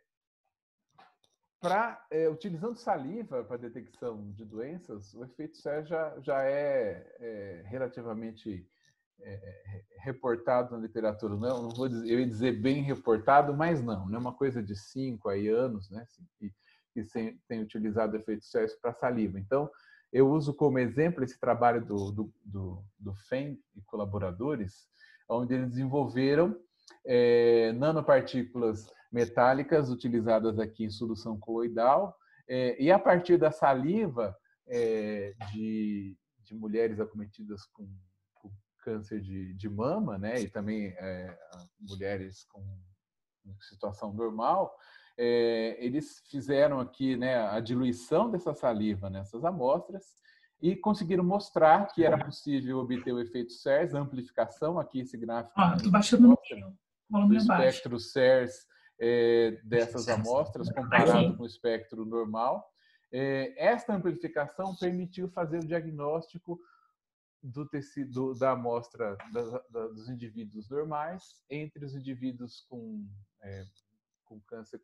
Speaker 2: utilizando saliva para detecção de doenças, o efeito SERS já é relativamente reportado na literatura. Não vou dizer, eu ia dizer bem reportado, mas não é uma coisa de 5 anos, né, que tem utilizado o efeito SERS para saliva. Então, eu uso como exemplo esse trabalho do FEM e colaboradores, onde eles desenvolveram nanopartículas metálicas utilizadas aqui em solução coloidal, e a partir da saliva de mulheres acometidas com câncer de mama, né, e também mulheres com situação normal, eles fizeram aqui, né, a diluição dessa saliva nessas amostras e conseguiram mostrar que era possível obter o efeito SERS, a amplificação, aqui esse gráfico mostra o espectro SERS dessas amostras comparado com o espectro normal. Esta amplificação permitiu fazer o diagnóstico do tecido da amostra dos indivíduos normais entre os indivíduos com câncer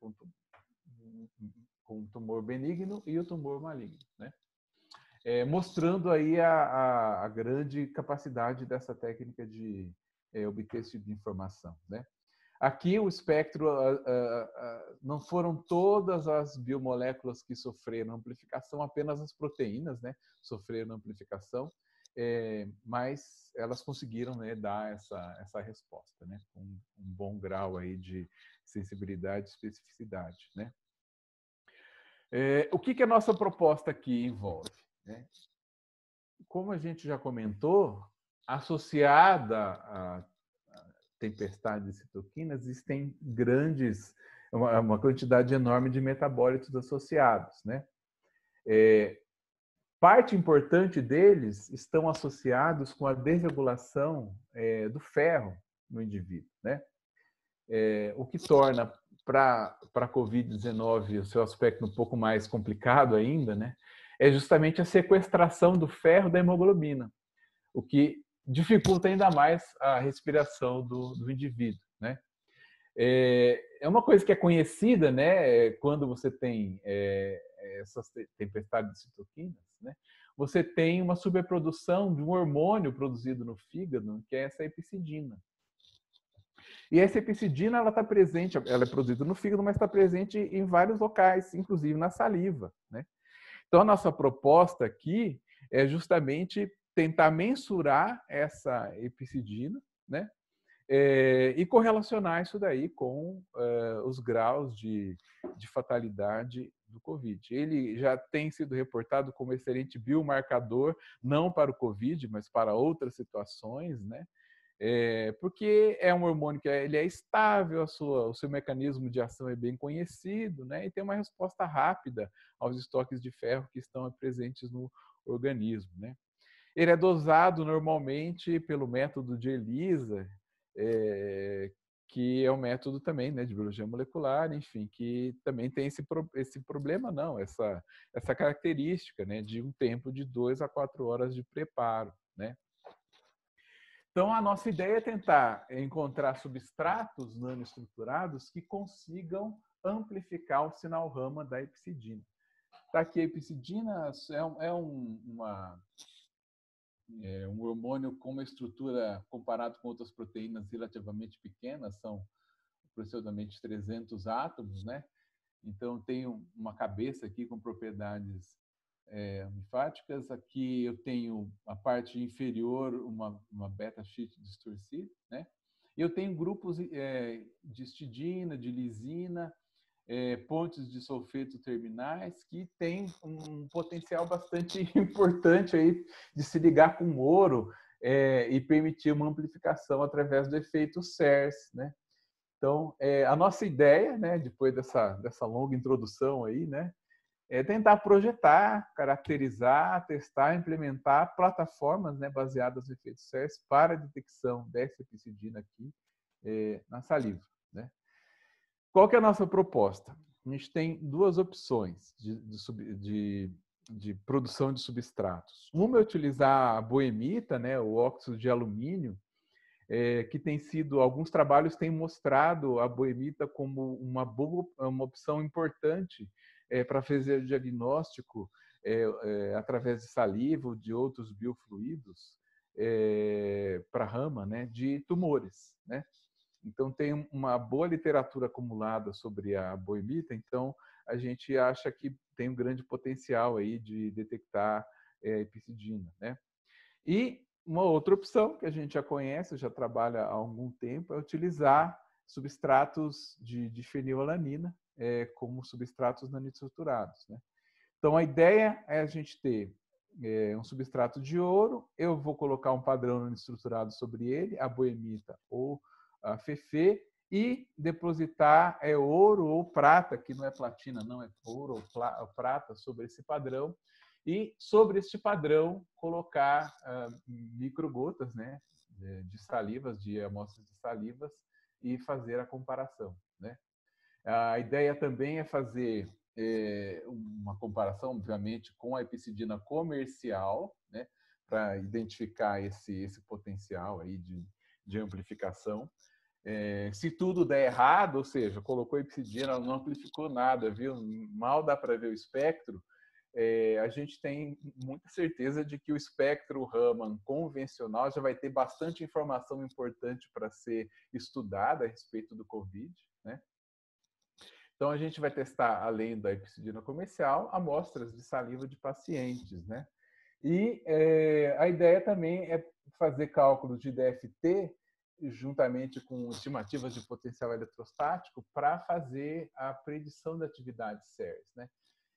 Speaker 2: com tumor benigno e o tumor maligno, né? Mostrando aí a grande capacidade dessa técnica de obter esse tipo de informação, né? Aqui o espectro não foram todas as biomoléculas que sofreram amplificação, apenas as proteínas, né, sofreram amplificação, mas elas conseguiram, né, dar essa resposta, né, com um bom grau aí de sensibilidade e especificidade, né? O que a nossa proposta aqui envolve, né? Como a gente já comentou, associada a tempestade de citoquinas, existem uma quantidade enorme de metabólitos associados, né? Parte importante deles estão associados com a desregulação do ferro no indivíduo, né? O que torna para a Covid-19 o seu aspecto um pouco mais complicado ainda, né? É justamente a sequestração do ferro da hemoglobina, o que dificulta ainda mais a respiração do indivíduo, né? É uma coisa que é conhecida, né? Quando você tem essas tempestades de citoquinas, né? Você tem uma superprodução de um hormônio produzido no fígado, que é essa epicidina. E essa epicidina, ela está presente, ela é produzida no fígado, mas está presente em vários locais, inclusive na saliva, né? Então, a nossa proposta aqui é justamente tentar mensurar essa epicidina, né? E correlacionar isso daí com os graus de fatalidade do Covid. Ele já tem sido reportado como excelente biomarcador, não para o Covid, mas para outras situações, né? porque é um hormônio que ele é estável, o seu mecanismo de ação é bem conhecido, né? E tem uma resposta rápida aos estoques de ferro que estão presentes no organismo, né? Ele é dosado normalmente pelo método de ELISA, que é um método também, né, de biologia molecular, enfim, que também tem esse problema, não, essa característica, né, de um tempo de 2 a 4 horas de preparo, né? Então, a nossa ideia é tentar encontrar substratos nanoestruturados que consigam amplificar o sinal Raman da epsidina. Tá, que a epsidina um hormônio com uma estrutura, comparado com outras proteínas relativamente pequenas, são aproximadamente 300 átomos, né? Então, tem uma cabeça aqui com propriedades alifáticas. Aqui eu tenho a parte inferior, uma beta-sheet distorcida, né? Eu tenho grupos de histidina, de lisina, pontes de sulfeto terminais que têm um potencial bastante importante aí de se ligar com ouro e permitir uma amplificação através do efeito SERS, né? Então, a nossa ideia, né, depois dessa longa introdução aí, né, é tentar projetar, caracterizar, testar, implementar plataformas, né, baseadas no efeito SERS para a detecção dessa epsidina aqui na saliva, né? Qual que é a nossa proposta? A gente tem duas opções de produção de substratos. Uma é utilizar a boehmita, né, o óxido de alumínio, que tem sido, alguns trabalhos têm mostrado a boehmita como uma opção importante para fazer o diagnóstico através de saliva ou de outros biofluidos para rama, né, de tumores, né? Então, tem uma boa literatura acumulada sobre a boehmita, então a gente acha que tem um grande potencial aí de detectar epsidina, né? E uma outra opção que a gente já conhece, já trabalha há algum tempo, é utilizar substratos de fenilalanina como substratos nanoestruturados, né? Então, a ideia é a gente ter um substrato de ouro, eu vou colocar um padrão nanoestruturado sobre ele, a boehmita ou a Fefe, e depositar ouro ou prata, que não é platina, não, é ouro ou prata, sobre esse padrão, e sobre este padrão colocar microgotas, né, de salivas, de amostras de salivas, e fazer a comparação, né? A ideia também é fazer uma comparação, obviamente, com a epsidina comercial, né, para identificar esse potencial aí de amplificação. Se tudo der errado, ou seja, colocou epsidina, não amplificou nada, viu? Mal dá para ver o espectro, a gente tem muita certeza de que o espectro Raman convencional já vai ter bastante informação importante para ser estudada a respeito do COVID, né? Então, a gente vai testar, além da epsidina comercial, amostras de saliva de pacientes, né? E a ideia também é fazer cálculos de DFT juntamente com estimativas de potencial eletrostático para fazer a predição da atividade SERS, né?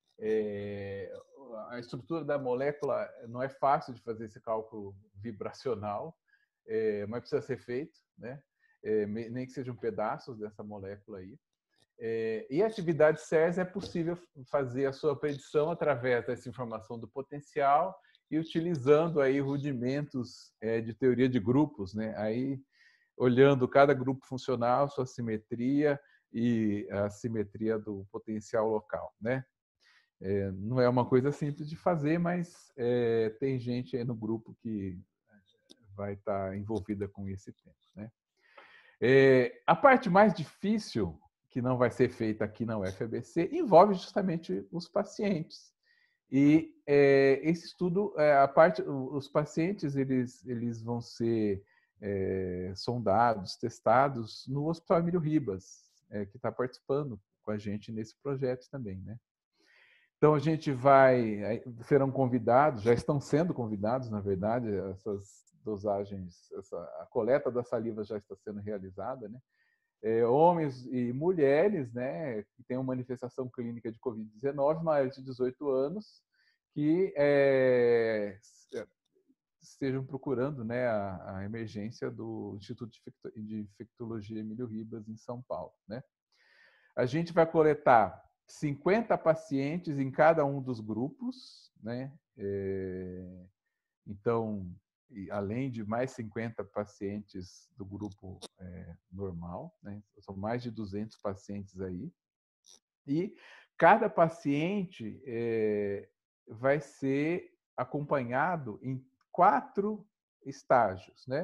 Speaker 2: A estrutura da molécula não é fácil de fazer esse cálculo vibracional, mas precisa ser feito, né? Nem que sejam pedaços dessa molécula aí. E a atividade SERS é possível fazer a sua predição através dessa informação do potencial e utilizando aí rudimentos de teoria de grupos, né? Aí olhando cada grupo funcional, sua simetria e a simetria do potencial local, né? Não é uma coisa simples de fazer, mas tem gente aí no grupo que vai estar envolvida com esse tema, né? A parte mais difícil, que não vai ser feita aqui na UFABC, envolve justamente os pacientes. E esse estudo, os pacientes eles vão ser sondados, testados no Hospital Emílio Ribas, que está participando com a gente nesse projeto também, né? Então, a gente serão convidados, já estão sendo convidados, na verdade, essas dosagens, a coleta da saliva já está sendo realizada, né? Homens e mulheres, né, que têm uma manifestação clínica de Covid-19, maiores de 18 anos, que estejam procurando, né, a emergência do Instituto de Infectologia Emílio Ribas, em São Paulo, né? A gente vai coletar 50 pacientes em cada um dos grupos, né? Então, além de mais 50 pacientes do grupo normal, né? São mais de 200 pacientes aí. E cada paciente vai ser acompanhado em 4 estágios, né?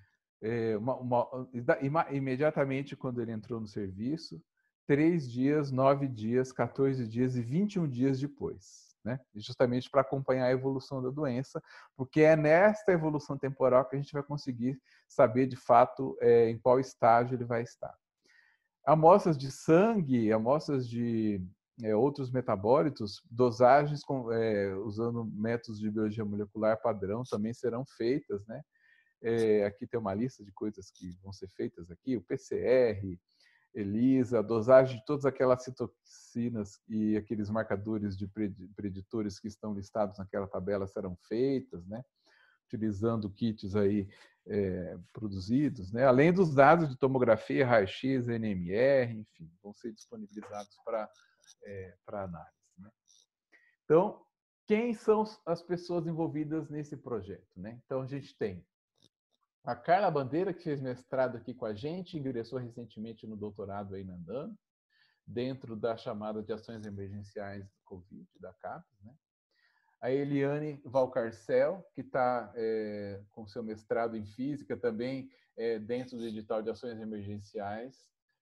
Speaker 2: Imediatamente quando ele entrou no serviço, 3 dias, 9 dias, 14 dias e 21 dias depois, né? Justamente para acompanhar a evolução da doença, porque é nesta evolução temporal que a gente vai conseguir saber de fato em qual estágio ele vai estar. Amostras de sangue, amostras de outros metabólitos, dosagens usando métodos de biologia molecular padrão também serão feitas, né? Aqui tem uma lista de coisas que vão ser feitas aqui, o PCR, ELISA, a dosagem de todas aquelas citoquinas e aqueles marcadores de preditores que estão listados naquela tabela serão feitas, né? Utilizando kits aí produzidos, né? Além dos dados de tomografia, raio-x, NMR, enfim, vão ser disponibilizados para análise, né? Então, quem são as pessoas envolvidas nesse projeto, né? Então, a gente tem a Carla Bandeira, que fez mestrado aqui com a gente, ingressou recentemente no doutorado aí na Andam, dentro da chamada de ações emergenciais do Covid, da CAPES, né? A Eliane Valcarcel, que está com seu mestrado em física também dentro do edital de ações emergenciais,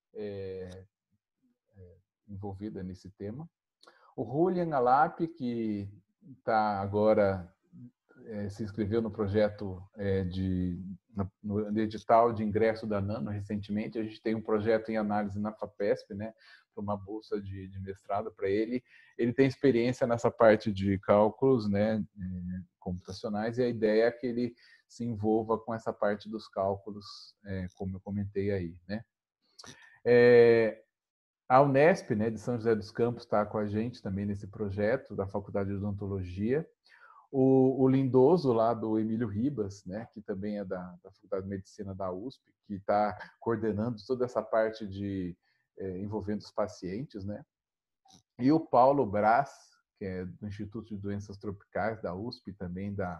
Speaker 2: envolvida nesse tema. O Julian Alap, que está agora se inscreveu no projeto no edital de ingresso da Nano recentemente. A gente tem um projeto em análise na FAPESP, né, para uma bolsa de mestrado para ele. Ele tem experiência nessa parte de cálculos, né, computacionais, e a ideia é que ele se envolva com essa parte dos cálculos, como eu comentei aí, né. A Unesp, né, de São José dos Campos, está com a gente também nesse projeto da Faculdade de Odontologia. O Lindoso, lá do Emílio Ribas, né, que também é da Faculdade de Medicina da USP, que está coordenando toda essa parte envolvendo os pacientes, né? E o Paulo Brás, que é do Instituto de Doenças Tropicais da USP, também da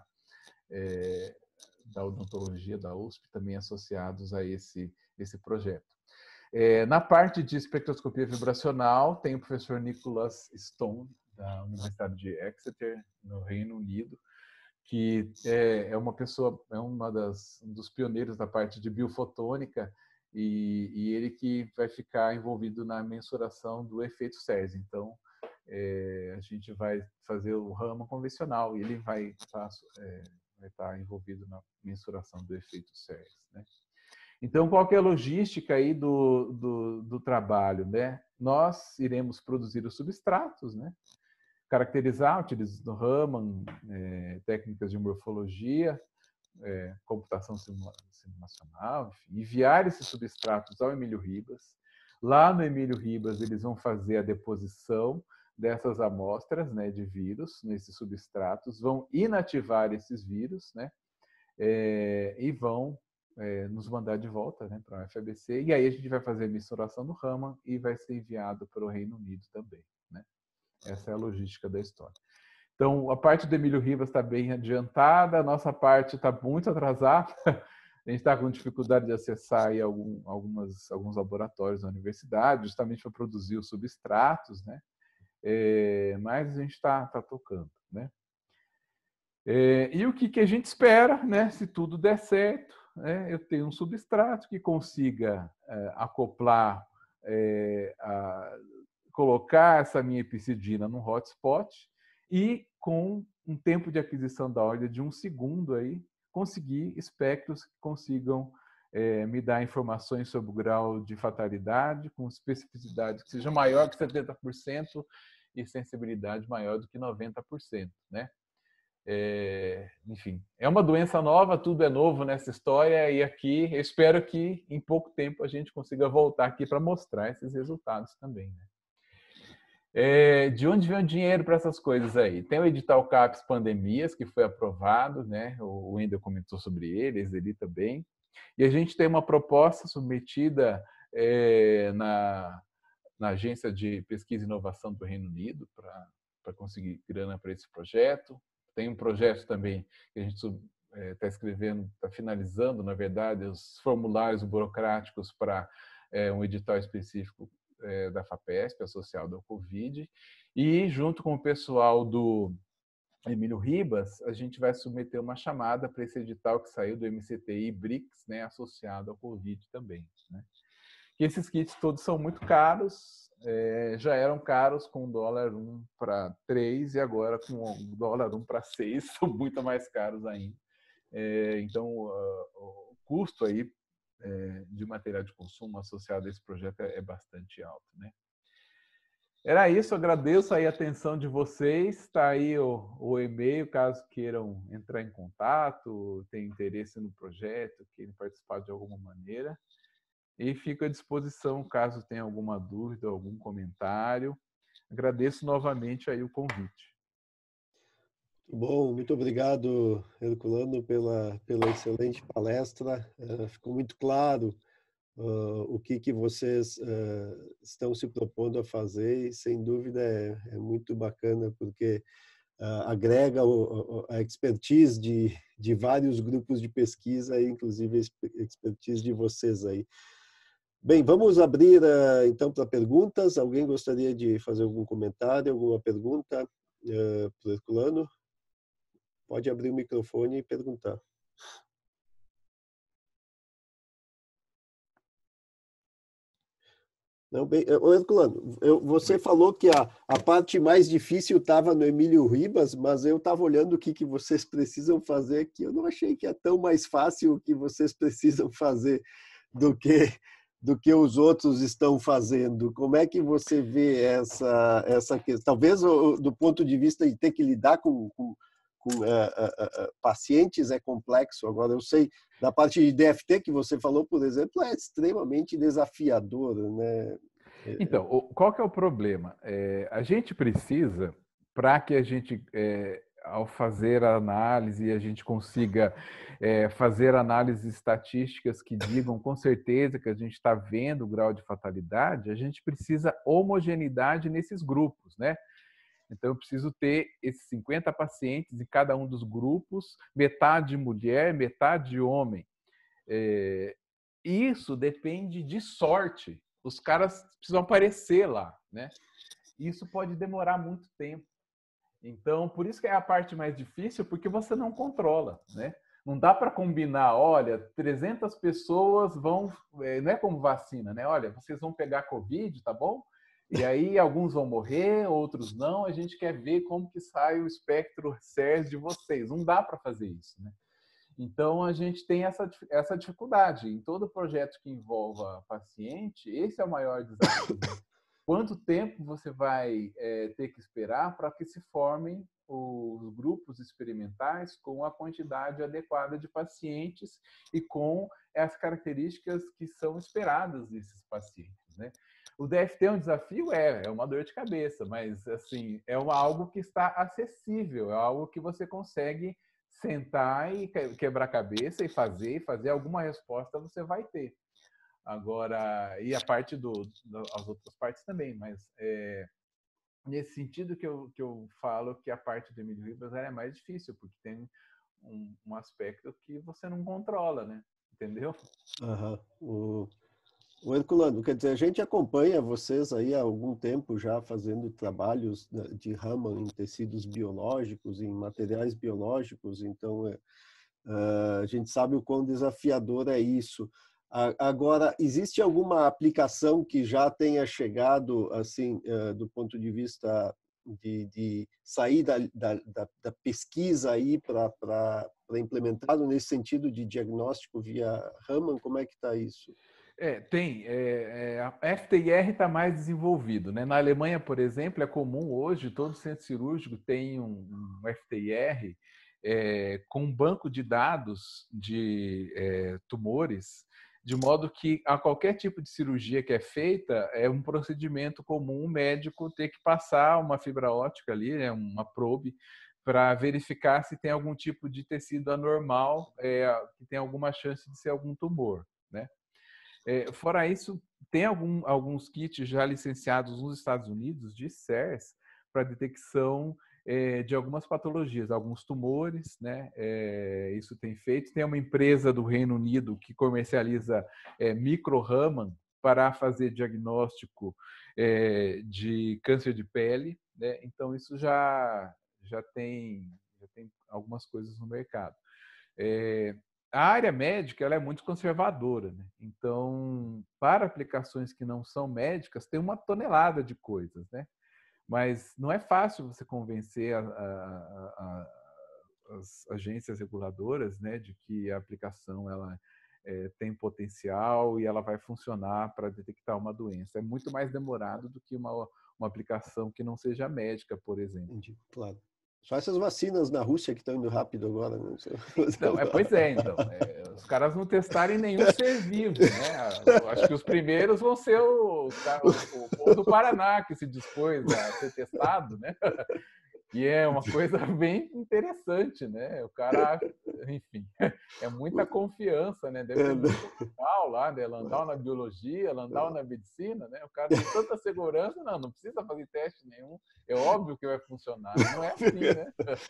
Speaker 2: odontologia da USP, também associados a esse projeto. Na parte de espectroscopia vibracional, tem o professor Nicholas Stone, da Universidade de Exeter, no Reino Unido, que é uma pessoa, um dos pioneiros da parte de biofotônica, e ele que vai ficar envolvido na mensuração do efeito SERS. Então, a gente vai fazer o Raman convencional e ele vai estar envolvido na mensuração do efeito SERS, né? Então, qual que é a logística aí do trabalho, né? Nós iremos produzir os substratos, né? Caracterizar, utilizando Raman, técnicas de morfologia, computação simulacional, enfim, enviar esses substratos ao Emílio Ribas. Lá no Emílio Ribas, eles vão fazer a deposição dessas amostras, né, de vírus nesses substratos, vão inativar esses vírus, né, e vão nos mandar de volta, né, para o FABC, e aí a gente vai fazer a mensuração do Raman e vai ser enviado para o Reino Unido também, né? Essa é a logística da história. Então, a parte do Emílio Ribas está bem adiantada, a nossa parte está muito atrasada, a gente está com dificuldade de acessar aí alguns laboratórios da universidade, justamente para produzir os substratos, né? Mas a gente está tocando, né? E o que a gente espera, né? Se tudo der certo, eu tenho um substrato que consiga acoplar, colocar essa minha epicidina num hotspot e, com um tempo de aquisição da ordem de 1 segundo, aí, conseguir espectros que consigam me dar informações sobre o grau de fatalidade, com especificidade que seja maior que 70% e sensibilidade maior do que 90%, né? Enfim, é uma doença nova, tudo é novo nessa história, e aqui eu espero que em pouco tempo a gente consiga voltar aqui para mostrar esses resultados também, né? De onde vem o dinheiro para essas coisas aí? Tem o edital CAPES Pandemias, que foi aprovado, né? O Wendel comentou sobre ele, a Exeli também. E a gente tem uma proposta submetida na Agência de Pesquisa e Inovação do Reino Unido para conseguir grana para esse projeto. Tem um projeto também que a gente está escrevendo, está finalizando, na verdade, os formulários burocráticos para um edital específico da FAPESP, associado ao Covid, e junto com o pessoal do Emílio Ribas, a gente vai submeter uma chamada para esse edital que saiu do MCTI BRICS, né, associado ao Covid também. Né? Que esses kits todos são muito caros, já eram caros com $1 para 3 e agora com $1 para 6 são muito mais caros ainda. Então, o custo aí de material de consumo associado a esse projeto é bastante alto, né? Era isso, agradeço aí a atenção de vocês. Está aí o e-mail, caso queiram entrar em contato, tenham interesse no projeto, queiram participar de alguma maneira. E fico à disposição caso tenha alguma dúvida, algum comentário. Agradeço novamente aí o convite.
Speaker 1: Bom, muito obrigado, Herculano, pela excelente palestra. Ficou muito claro o que vocês estão se propondo a fazer e, sem dúvida, é muito bacana, porque agrega a expertise de vários grupos de pesquisa, inclusive a expertise de vocês aí. Bem, vamos abrir então para perguntas. Alguém gostaria de fazer algum comentário, alguma pergunta para o Herculano? Pode abrir o microfone e perguntar. Não, bem, Herculano, você falou que a parte mais difícil estava no Emílio Ribas, mas eu estava olhando o que vocês precisam fazer aqui. Eu não achei que é tão mais fácil o que vocês precisam fazer do que os outros estão fazendo. Como é que você vê essa questão? Talvez do ponto de vista de ter que lidar com pacientes é complexo. Agora, eu sei, da parte de DFT que você falou, por exemplo, é extremamente desafiador, né?
Speaker 2: Então, qual que é o problema? A gente precisa, para que a gente, ao fazer a análise, a gente consiga fazer análises estatísticas que digam com certeza que a gente está vendo o grau de fatalidade, a gente precisa homogeneidade nesses grupos, né? Então, eu preciso ter esses 50 pacientes em cada um dos grupos, metade mulher, metade homem. Isso depende de sorte. Os caras precisam aparecer lá, né? Isso pode demorar muito tempo. Então, por isso que é a parte mais difícil, porque você não controla, né? Não dá para combinar, olha, 300 pessoas vão, não é como vacina, né? Olha, vocês vão pegar Covid, tá bom? E aí alguns vão morrer, outros não. A gente quer ver como que sai o espectro SERS de vocês. Não dá para fazer isso, né? Então, a gente tem essa dificuldade. Em todo projeto que envolva paciente, esse é o maior desafio. Quanto tempo você vai ter que esperar para que se formem os grupos experimentais com a quantidade adequada de pacientes e com as características que são esperadas desses pacientes, né? O DFT é um desafio? É uma dor de cabeça, mas assim, algo que está acessível, é algo que você consegue sentar e quebrar a cabeça e fazer alguma resposta você vai ter. Agora, e a parte as outras partes também, mas nesse sentido que eu falo que a parte do Emílio Ribas é mais difícil, porque tem um aspecto que você não controla, né? Entendeu?
Speaker 1: Uhum. O Herculano, quer dizer, a gente acompanha vocês aí há algum tempo já fazendo trabalhos de Raman em tecidos biológicos, em materiais biológicos, então a gente sabe o quão desafiador é isso. Agora, existe alguma aplicação que já tenha chegado, assim, do ponto de vista de sair da pesquisa aí para implementado nesse sentido de diagnóstico via Raman? Como é que está isso?
Speaker 2: Tem. A FTIR está mais desenvolvido, né? Na Alemanha, por exemplo, é comum hoje, todo centro cirúrgico tem um FTIR com um banco de dados de tumores de modo que a qualquer tipo de cirurgia que é feita, é um procedimento comum o médico ter que passar uma fibra óptica ali, né, uma probe, para verificar se tem algum tipo de tecido anormal, que tem alguma chance de ser algum tumor, né? Fora isso, tem alguns kits já licenciados nos Estados Unidos de CERS para detecção de algumas patologias, alguns tumores, né? Isso tem feito. Tem uma empresa do Reino Unido que comercializa micro-Raman para fazer diagnóstico de câncer de pele, né? Então, isso já tem algumas coisas no mercado. A área médica ela é muito conservadora, né? Então, para aplicações que não são médicas, tem uma tonelada de coisas, né? Mas não é fácil você convencer as agências reguladoras, né, de que a aplicação ela tem potencial e ela vai funcionar para detectar uma doença. É muito mais demorado do que uma aplicação que não seja médica, por exemplo.
Speaker 1: Entendi, claro. Só essas vacinas na Rússia que estão indo rápido agora, né?
Speaker 2: Então, os caras não testarem nenhum ser vivo, né? Eu acho que os primeiros vão ser o povo do Paraná que se dispôs a ser testado, né? E é uma coisa bem interessante, né? O cara, enfim, é muita confiança, né? Deve ter muito Landau lá, né? Landau na biologia, Landau na medicina, né? O cara tem tanta segurança, não precisa fazer teste nenhum, é óbvio que vai funcionar. Não é assim, né?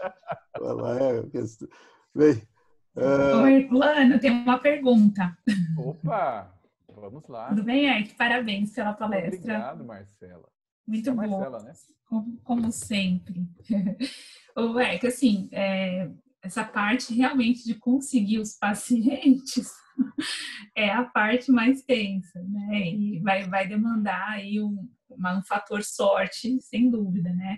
Speaker 1: Bem,
Speaker 3: Oi, Lano, tem uma pergunta.
Speaker 2: Opa, vamos lá.
Speaker 3: Tudo bem, Eric? Parabéns pela palestra.
Speaker 2: Obrigado, Marcela.
Speaker 3: Muito bom.
Speaker 2: Marcela, né?
Speaker 3: Como sempre. Ô, Eric, assim, essa parte realmente de conseguir os pacientes é a parte mais tensa, né? E vai demandar aí um fator sorte, sem dúvida, né?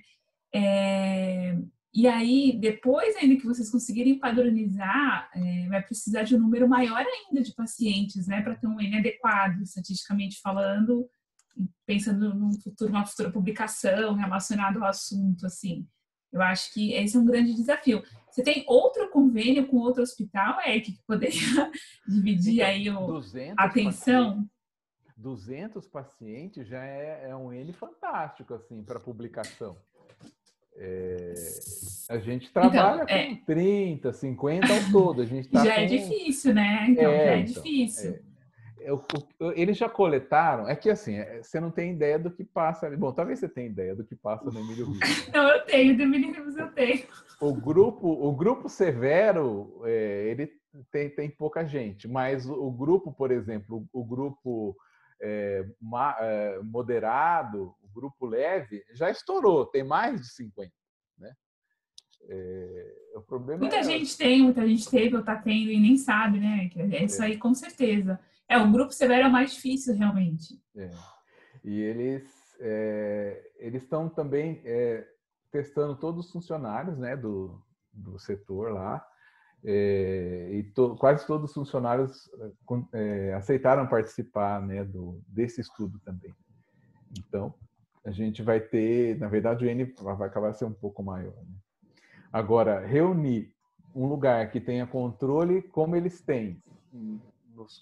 Speaker 3: E aí, depois ainda que vocês conseguirem padronizar, vai precisar de um número maior ainda de pacientes, né? Para ter um N adequado, estatisticamente falando, pensando numa futura publicação relacionada ao assunto, assim. Eu acho que esse é um grande desafio. Você tem outro convênio com outro hospital, Eric, que poderia dividir
Speaker 2: então,
Speaker 3: aí a atenção?
Speaker 2: 200 pacientes já é um N fantástico, assim, para publicação. A gente trabalha com 30, 50 ao todo. A gente tá
Speaker 3: já é difícil, né? Então, já é difícil.
Speaker 2: Eles já coletaram. É que assim, você não tem ideia do que passa. Bom, talvez você tenha ideia do que passa no Emílio Ribas.
Speaker 3: Não, eu tenho, do Emílio Ribas eu tenho.
Speaker 2: O grupo severo, ele tem pouca gente, mas o grupo, por exemplo, o grupo moderado, o grupo leve, já estourou, tem mais de 50, né? O problema
Speaker 3: muita gente teve ou está tendo e nem sabe, né? Isso aí com certeza. O grupo severo é o mais difícil, realmente.
Speaker 2: E eles estão também testando todos os funcionários, né, do setor lá, e quase todos os funcionários aceitaram participar, né, desse estudo também. Então, a gente vai ter, na verdade, o N vai acabar sendo um pouco maior, né? Agora, reunir um lugar que tenha controle como eles têm nos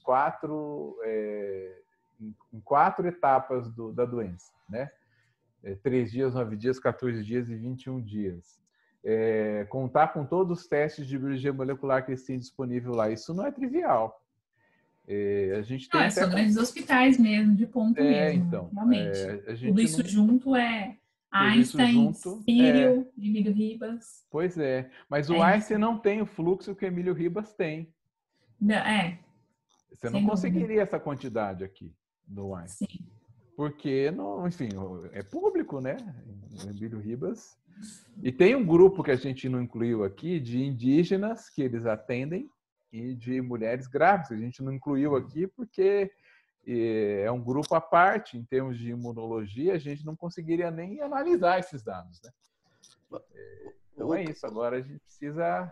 Speaker 2: em 4 etapas da doença, né? 3 dias, 9 dias, 14 dias e 21 dias. Contar com todos os testes de biologia molecular que eles têm disponível lá. Isso não é trivial. A gente tem
Speaker 3: são grandes hospitais mesmo, de ponto mesmo.
Speaker 2: Então,
Speaker 3: realmente. Tudo isso junto Einstein, Sírio, Emílio Ribas.
Speaker 2: Pois é. Mas o Einstein não tem o fluxo que o Emílio Ribas tem. Você não conseguiria essa quantidade aqui no Einstein.
Speaker 3: Sim.
Speaker 2: Porque, enfim, é público, né? O Emílio Ribas. E tem um grupo que a gente não incluiu aqui de indígenas que eles atendem e de mulheres grávidas. A gente não incluiu aqui porque é um grupo à parte em termos de imunologia. A gente não conseguiria nem analisar esses dados, né? Então é isso. Agora a gente precisa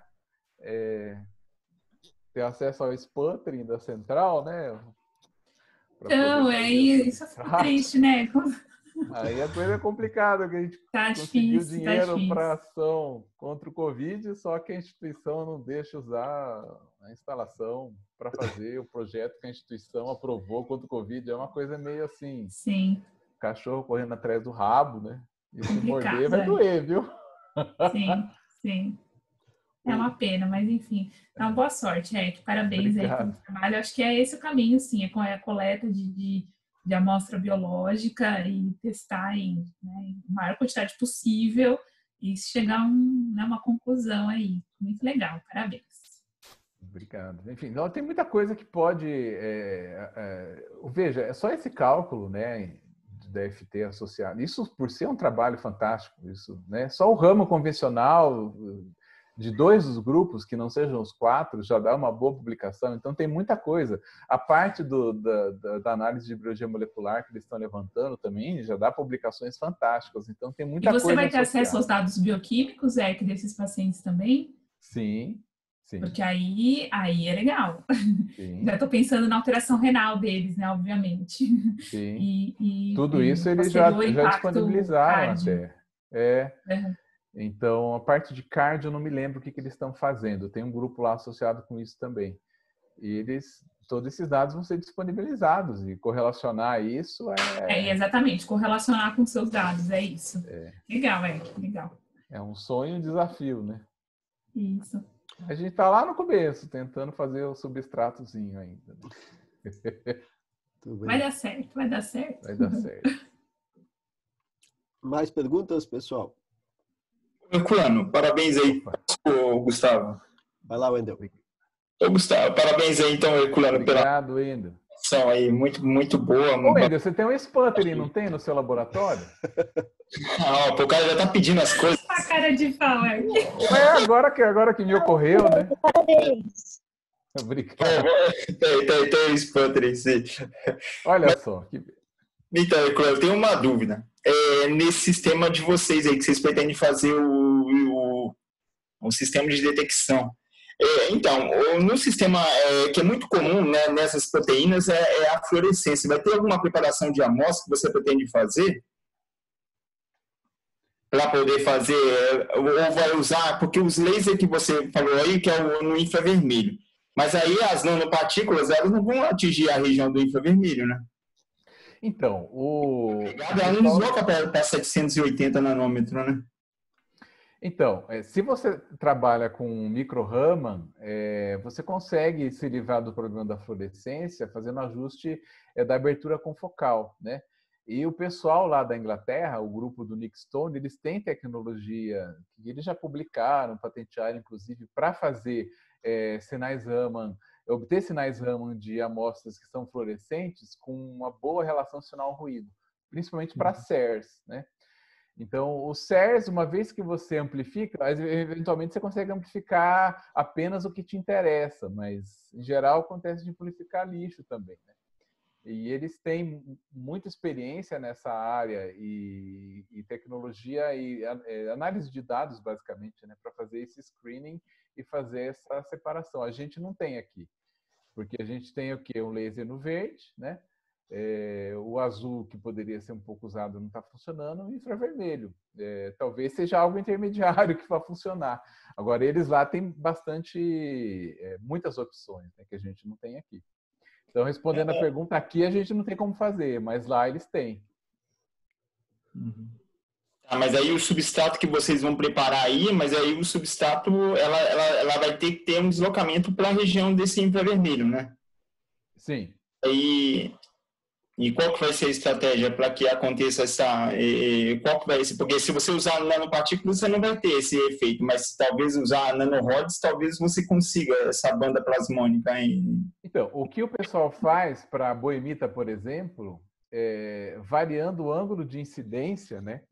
Speaker 2: ter acesso ao sputtering da central, né?
Speaker 3: Então, isso é triste, né?
Speaker 2: Aí a coisa é complicada, que a gente conseguiu dinheiro para ação contra o Covid, só que a instituição não deixa usar a instalação para fazer o projeto que a instituição aprovou contra o Covid. É uma coisa meio assim,
Speaker 3: sim,
Speaker 2: cachorro correndo atrás do rabo, né? E se morder vai
Speaker 3: é.
Speaker 2: doer, viu?
Speaker 3: Sim, sim. É uma pena, mas enfim. Então, boa sorte, Eric. Parabéns aí pelo trabalho. Acho que é esse o caminho, sim, é a coleta de amostra biológica e testar em, né, em maior quantidade possível e chegar a uma conclusão aí. Muito legal, parabéns.
Speaker 2: Obrigado. Enfim, não, tem muita coisa que pode... veja, é só esse cálculo, né, da FT associado. Isso, por ser um trabalho fantástico, isso, né? Só o ramo convencional de 2 dos grupos, que não sejam os 4, já dá uma boa publicação. Então, tem muita coisa. A parte da análise de biologia molecular que eles estão levantando também já dá publicações fantásticas. Então, tem muita coisa.
Speaker 3: E você vai ter acesso aos dados bioquímicos, Eric, desses pacientes também?
Speaker 2: Sim. Sim.
Speaker 3: Porque aí é legal.
Speaker 2: Sim.
Speaker 3: Já estou pensando na alteração renal deles, né? Obviamente.
Speaker 2: Sim. Tudo isso eles já disponibilizaram até.
Speaker 3: Uhum.
Speaker 2: Então, a parte de cardio, eu não me lembro o que eles estão fazendo. Tem um grupo lá associado com isso também. E todos esses dados vão ser disponibilizados e correlacionar isso
Speaker 3: exatamente, correlacionar com seus dados, é isso. Legal, legal.
Speaker 2: É um sonho e um desafio, né?
Speaker 3: Isso.
Speaker 2: A gente está lá no começo, tentando fazer o substratozinho ainda.
Speaker 3: Vai dar certo, vai dar certo.
Speaker 2: Vai dar certo.
Speaker 1: Mais perguntas, pessoal?
Speaker 4: Herculano, parabéns aí, Gustavo.
Speaker 1: Vai lá, Wendel.
Speaker 4: Gustavo, parabéns aí, então, Herculano,
Speaker 2: pela ação
Speaker 4: aí, muito, muito boa.
Speaker 2: Ô, Wendel, você tem um sputtering, não tem, no seu laboratório?
Speaker 4: O cara já tá pedindo as coisas.
Speaker 3: A cara de pau,
Speaker 2: agora que me ocorreu, né?
Speaker 5: Parabéns.
Speaker 2: Obrigado.
Speaker 4: Tem sputtering, sim.
Speaker 2: Olha só.
Speaker 4: Então, eu tenho uma dúvida. Nesse sistema de vocês aí, que vocês pretendem fazer o sistema de detecção. Então, no sistema que é muito comum, né, nessas proteínas é a fluorescência. Vai ter alguma preparação de amostra que você pretende fazer? Para poder fazer, ou vai usar, porque os lasers que você falou aí, que é no infravermelho. Mas aí as nanopartículas, elas não vão atingir a região do infravermelho, né?
Speaker 2: Então,
Speaker 4: ela não desloca para 780 nanômetros, né?
Speaker 2: Então, se você trabalha com micro-Raman, você consegue se livrar do problema da fluorescência fazendo ajuste da abertura confocal, né? E o pessoal lá da Inglaterra, o grupo do Nick Stone, eles têm tecnologia que eles já publicaram, patentearam, inclusive, para fazer sinais Raman, obter sinais Raman de amostras que são fluorescentes com uma boa relação sinal-ruído, principalmente para CERS, né? Então, o CERS, uma vez que você amplifica, eventualmente você consegue amplificar apenas o que te interessa, mas, em geral, acontece de amplificar lixo também, né? E eles têm muita experiência nessa área e tecnologia e análise de dados, basicamente, né, para fazer esse screening e fazer essa separação. A gente não tem aqui, porque a gente tem o quê? Um laser no verde, né? O azul, que poderia ser um pouco usado, não está funcionando, e o infravermelho. Talvez seja algo intermediário que vá funcionar. Agora, eles lá têm muitas opções, né, que a gente não tem aqui. Então, respondendo a pergunta, aqui a gente não tem como fazer, mas lá eles têm.
Speaker 4: Mas aí o substrato que vocês vão preparar aí, mas aí o substrato, ela vai ter que ter um deslocamento para a região desse infravermelho, né?
Speaker 2: Sim.
Speaker 4: E qual que vai ser a estratégia para que aconteça qual que vai ser? Porque se você usar nanopartículas, você não vai ter esse efeito, mas talvez usar nanorods, talvez você consiga essa banda plasmônica aí.
Speaker 2: Então, o que o pessoal faz para a boemita, por exemplo, variando o ângulo de incidência, né,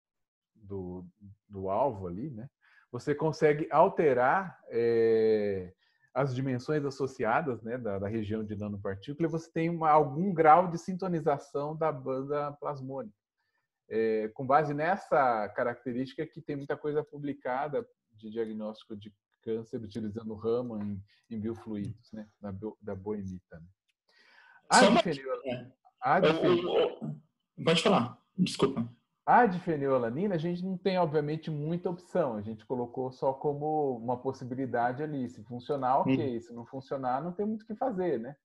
Speaker 2: do alvo ali, né, você consegue alterar as dimensões associadas, né, da região de nanopartícula, e você tem algum grau de sintonização da banda plasmônica. Com base nessa característica que tem muita coisa publicada de diagnóstico de câncer utilizando Raman em biofluidos, né, da boemita. Né?
Speaker 4: Pode falar. Desculpa.
Speaker 2: A difenilalanina, a gente não tem, obviamente, muita opção. A gente colocou só como uma possibilidade ali. Se funcionar, ok. Se não funcionar, não tem muito o que fazer, né?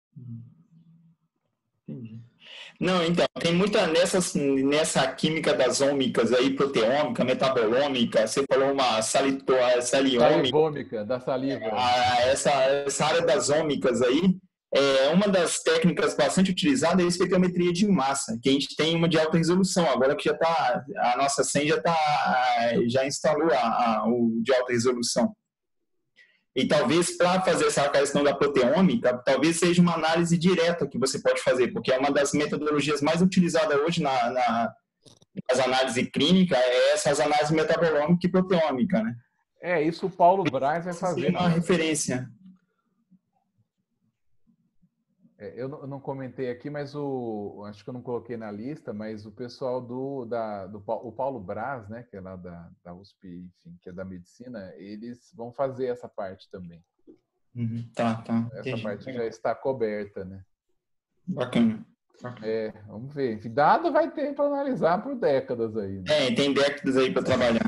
Speaker 4: Entendi. Não, então, tem muita nessa química das ômicas aí, proteômica, metabolômica, você falou uma
Speaker 2: salivômica, da saliva.
Speaker 4: Essa área das ômicas aí, uma das técnicas bastante utilizadas é a espectrometria de massa, que a gente tem uma de alta resolução, agora que a nossa SEM já instalou o de alta resolução. E talvez para fazer essa questão da proteômica, talvez seja uma análise direta que você pode fazer, porque é uma das metodologias mais utilizadas hoje nas análises clínicas, essas análises metabolômica e proteômica, né?
Speaker 2: Isso o Paulo Braz vai fazer.
Speaker 4: Uma referência.
Speaker 2: Eu não comentei aqui, mas acho que eu não coloquei na lista, mas o pessoal o Paulo Braz, né, que é lá da USP, enfim, que é da medicina, eles vão fazer essa parte também.
Speaker 4: Tá.
Speaker 2: Essa
Speaker 4: Entendi.
Speaker 2: parte já está coberta, né?
Speaker 4: Bacana.
Speaker 2: Vamos ver. Dado vai ter para analisar por décadas aí. Né?
Speaker 4: Tem décadas aí para trabalhar.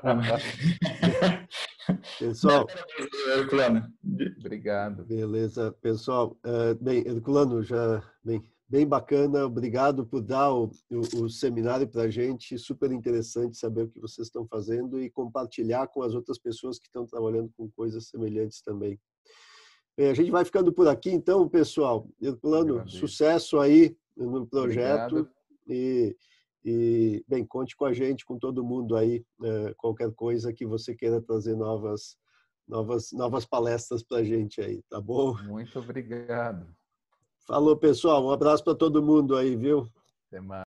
Speaker 1: Pessoal,
Speaker 4: Herculano.
Speaker 2: Obrigado.
Speaker 1: Beleza, pessoal. Bem, Herculano, bem bacana. Obrigado por dar o seminário para a gente. Super interessante saber o que vocês estão fazendo e compartilhar com as outras pessoas que estão trabalhando com coisas semelhantes também. Bem, a gente vai ficando por aqui, então, pessoal. Herculano, sucesso aí no projeto.
Speaker 2: Obrigado.
Speaker 1: E, bem, conte com a gente, com todo mundo aí, qualquer coisa que você queira trazer novas palestras para a gente aí, tá bom?
Speaker 2: Muito obrigado.
Speaker 1: Falou, pessoal. Um abraço para todo mundo aí, viu?
Speaker 2: Até mais.